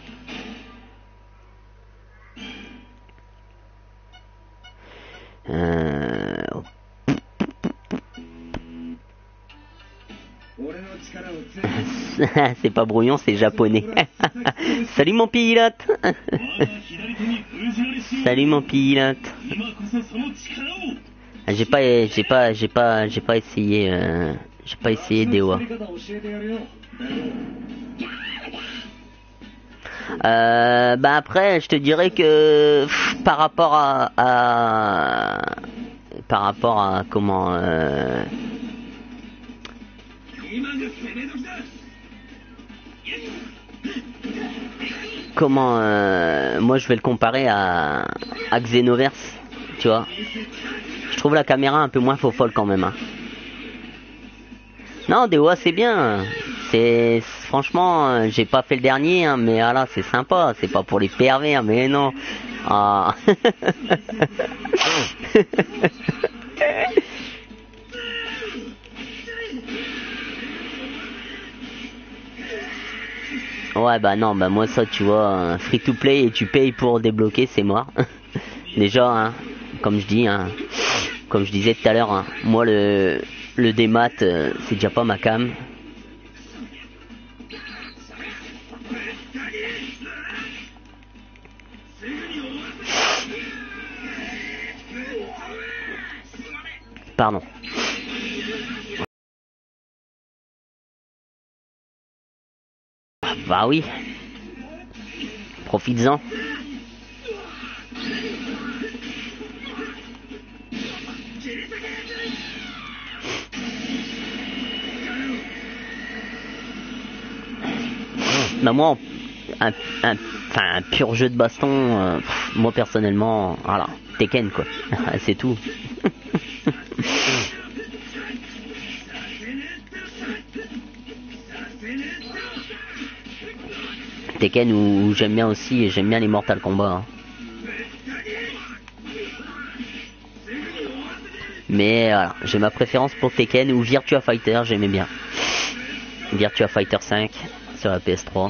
Speaker 1: Euh... C'est pas brouillon, c'est japonais. Salut mon pilote. Salut mon pilote. J'ai pas, j'ai pas, j'ai pas, j'ai pas essayé, euh, j'ai pas essayé Dewa. Euh, bah après, je te dirais que pff, par rapport à, à, par rapport à comment. Euh, Comment euh, moi je vais le comparer à, à Xenoverse, tu vois. Je trouve la caméra un peu moins faux folle quand même. Hein. Non, Dewa c'est bien. C'est franchement, j'ai pas fait le dernier, hein, mais voilà, c'est sympa. C'est pas pour les pervers, mais non. Ah. Ouais bah non bah moi ça tu vois free to play et tu payes pour débloquer c'est mort. Déjà hein, comme je dis hein, comme je disais tout à l'heure hein, moi le le démat euh, c'est déjà pas ma cam. Pardon. Bah oui. Profites-en. Bah moi, un, un, enfin, un pur jeu de baston, euh, pff, moi personnellement, voilà, Tekken quoi, c'est tout. Tekken où, où j'aime bien aussi, j'aime bien les Mortal Kombat. Hein. Mais voilà, j'ai ma préférence pour Tekken ou Virtua Fighter, j'aimais bien. Virtua Fighter cinq sur la P S trois.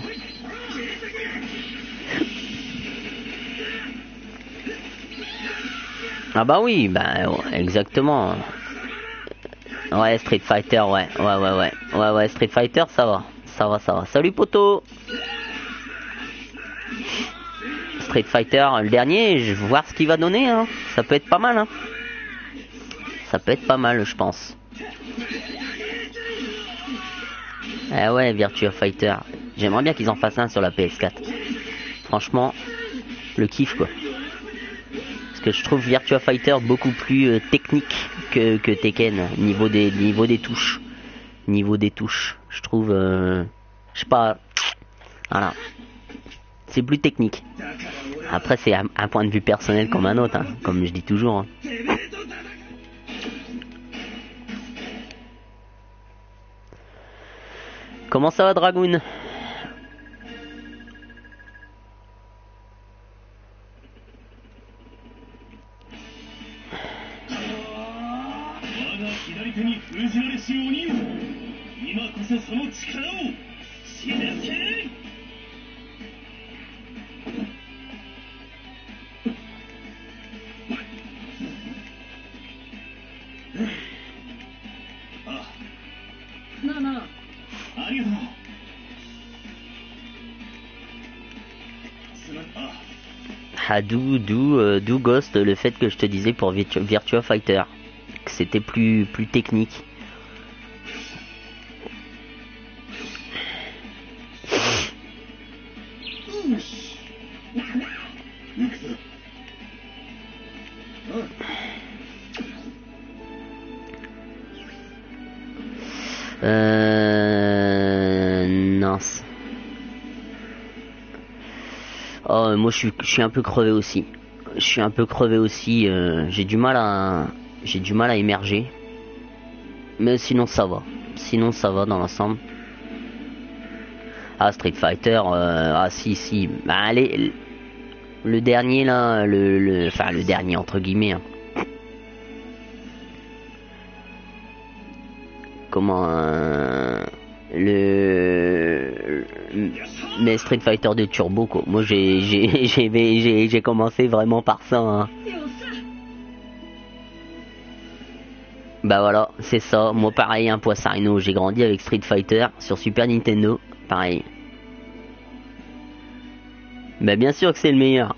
Speaker 1: Ah bah oui, bah ouais, exactement. Ouais, Street Fighter, ouais, ouais, ouais, ouais, ouais, ouais, Street Fighter, ça va, ça va, ça va. Salut poto. Street Fighter, le dernier, je vais voir ce qu'il va donner, hein. Ça peut être pas mal, hein. Ça peut être pas mal, je pense. Ah ouais, Virtua Fighter. J'aimerais bien qu'ils en fassent un sur la P S quatre. Franchement, le kiff quoi. Parce que je trouve Virtua Fighter beaucoup plus euh, technique que, que Tekken. Niveau des, niveau des touches. Niveau des touches. Je trouve... Euh, je sais pas... Voilà. C'est plus technique. Après, c'est un, un point de vue personnel comme un autre. Hein, comme je dis toujours. Hein. Comment ça va, Dragoon? Ah, d'où, d'où, euh, d'où Ghost, le fait que je te disais pour Virtua, Virtua Fighter, que c'était plus, plus technique. Euh... Non. Oh, moi je suis, je suis un peu crevé aussi. Je suis un peu crevé aussi. Euh, j'ai du mal à, j'ai du mal à émerger. Mais sinon ça va. Sinon ça va dans l'ensemble. Ah Street Fighter. Euh, ah si si. Bah allez, le dernier là, le, le, enfin le dernier entre guillemets. Hein. Comment euh, le mais Street Fighter deux Turbo quoi. Moi j'ai j'ai j'ai j'ai j'ai commencé vraiment par ça. Hein. Bah voilà, c'est ça. Moi pareil, un Poissarino. J'ai grandi avec Street Fighter sur Super Nintendo. Pareil. Bah bien sûr que c'est le meilleur.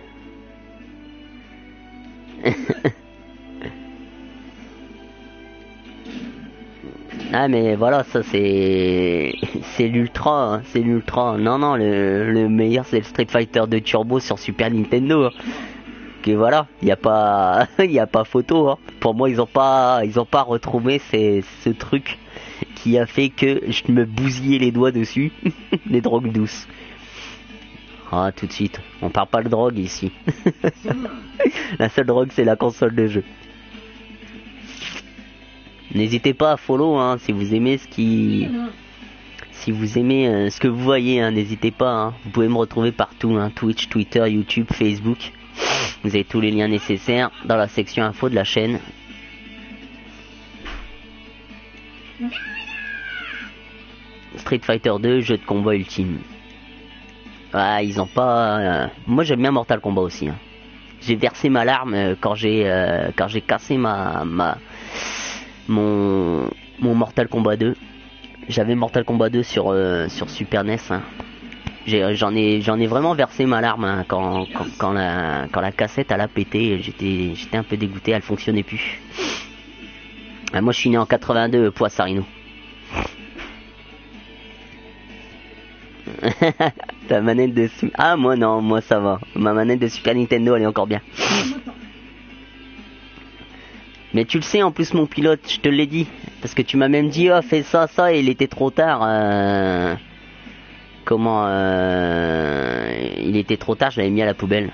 Speaker 1: Ah mais voilà, ça c'est c'est l'ultra, hein, c'est l'ultra. Non non, le, le meilleur c'est le Street Fighter deux Turbo sur Super Nintendo. Hein. Que voilà, il y a pas il y a pas photo. Hein. Pour moi, ils ont pas ils ont pas retrouvé ces, ce truc qui a fait que je me bousillais les doigts dessus. Les drogues douces. Ah, tout de suite. On parle pas de drogue ici. La seule drogue c'est la console de jeu. N'hésitez pas à follow hein, si vous aimez ce qui, si vous aimez euh, ce que vous voyez, hein, n'hésitez pas. Hein. Vous pouvez me retrouver partout, hein, Twitch, Twitter, YouTube, Facebook. Vous avez tous les liens nécessaires dans la section info de la chaîne. Street Fighter deux, jeu de combat ultime. Ah, ils ont pas. Euh... Moi, j'aime bien Mortal Kombat aussi. Hein. J'ai versé ma larme euh, quand j'ai euh, quand j'ai cassé ma ma Mon, mon Mortal Kombat deux. J'avais Mortal Kombat deux sur, euh, sur Super N E S. Hein. J'ai, j'en ai, j'en ai vraiment versé ma larme hein, quand, quand, quand, la, quand la cassette elle a pété. J'étais, j'étais un peu dégoûté, elle fonctionnait plus. Ah, moi je suis né en quatre-vingt-deux, Poissarino. Ta manette de... Ah moi non, moi ça va. Ma manette de Super Nintendo elle est encore bien. Mais tu le sais en plus mon pilote, je te l'ai dit. Parce que tu m'as même dit, oh fais ça, ça, et il était trop tard. Euh... Comment euh... Il était trop tard, je l'avais mis à la poubelle.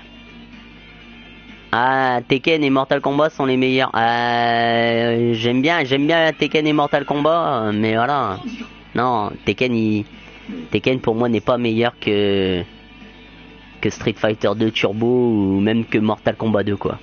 Speaker 1: Ah, Tekken et Mortal Kombat sont les meilleurs. Euh... J'aime bien, j'aime bien Tekken et Mortal Kombat, mais voilà. Non, Tekken, il... Tekken pour moi n'est pas meilleur que... que Street Fighter deux Turbo ou même que Mortal Kombat deux quoi.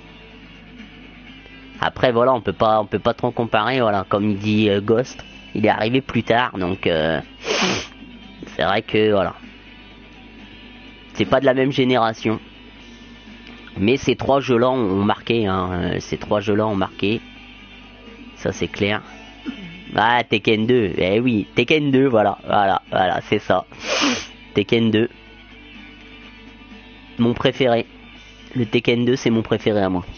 Speaker 1: Après voilà, on peut pas on peut pas trop comparer, voilà, comme il dit euh, Ghost, il est arrivé plus tard donc euh, c'est vrai que voilà. C'est pas de la même génération. Mais ces trois jeux-là ont marqué hein, ces trois jeux-là ont marqué. Ça c'est clair. Ah Tekken deux, eh oui, Tekken deux, voilà, voilà, voilà, c'est ça. Tekken deux. Mon préféré. Le Tekken deux c'est mon préféré à moi.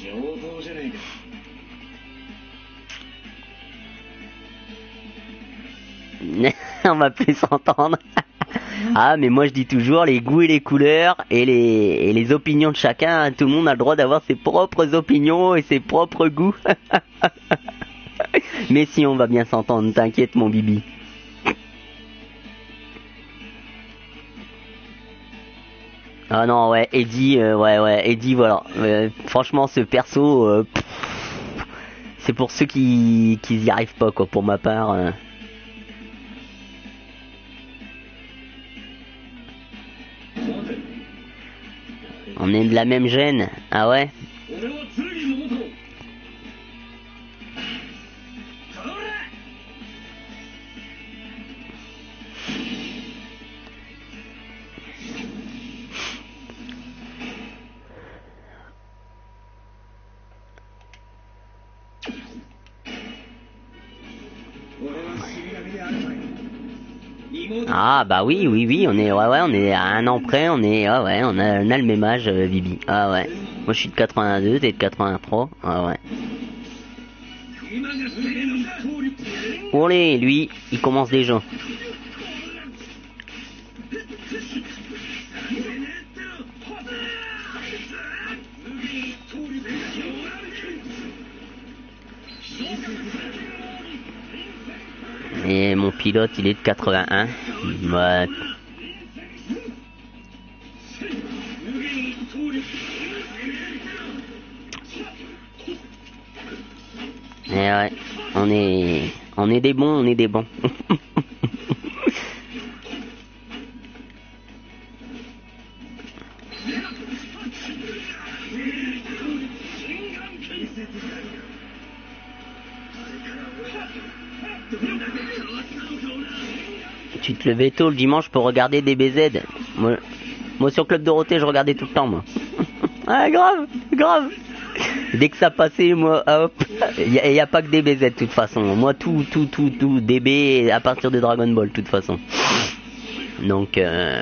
Speaker 1: On va plus s'entendre. Ah mais moi je dis toujours les goûts et les couleurs et les, et les opinions de chacun. Tout le monde a le droit d'avoir ses propres opinions et ses propres goûts. Mais si on va bien s'entendre, t'inquiète mon bibi. Ah non ouais, Eddie, euh, ouais ouais, Eddie voilà. Euh, franchement ce perso, euh, pff, c'est pour ceux qui qui y arrivent pas quoi. Pour ma part. Euh... On est de la même gêne, ah ouais. Ah bah oui oui oui on est ouais ouais on est à un an près, on est ah ouais on a, on a le même âge euh, Bibi. Ah ouais. Moi je suis de quatre-vingt-deux, t'es de quatre-vingt-trois. Ah ouais. Allez, lui, il commence déjà. Et mon pilote il est de quatre-vingt-un. Ouais. Et ouais, on est on est des bons, on est des bons. Tu te levais tôt le dimanche pour regarder D B Z. Moi, moi sur Club Dorothée, je regardais tout le temps, moi. Ah, grave, grave. Dès que ça passait, moi, hop. Il n'y a, y a pas que D B Z de toute façon. Moi, tout, tout, tout, tout. D B à partir de Dragon Ball, de toute façon. Donc, euh...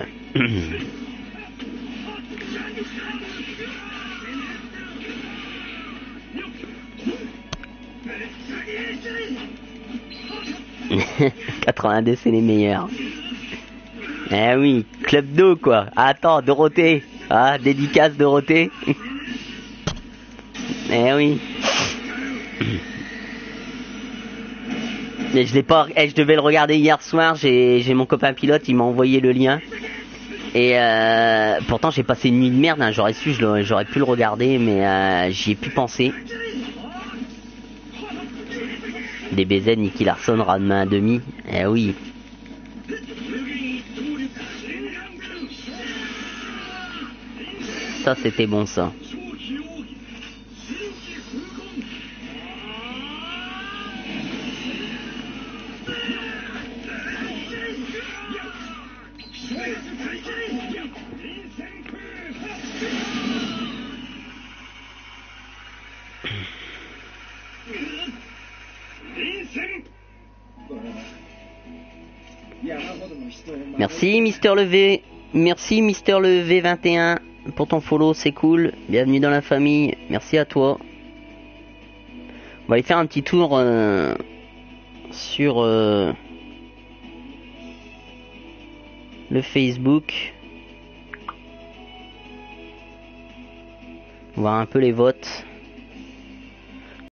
Speaker 1: quatre-vingt-deux, c'est les meilleurs. Eh oui, Club d'eau, quoi. Attends, Dorothée. Ah, dédicace Dorothée. Eh oui. Mais je l'ai pas. Eh, je devais le regarder hier soir. J'ai, j'ai mon copain pilote, il m'a envoyé le lien. Et euh, pourtant j'ai passé une nuit de merde. Hein. J'aurais su, j'aurais pu le regarder, mais euh, j'y ai plus pensé. D B Z, Nicky Larson, Ranma un demi. Eh oui. Ça c'était bon ça. Merci Mister Le V, merci Mister Le V vingt et un pour ton follow, c'est cool. Bienvenue dans la famille, merci à toi. On va aller faire un petit tour euh, sur euh, le Facebook. Voir un peu les votes.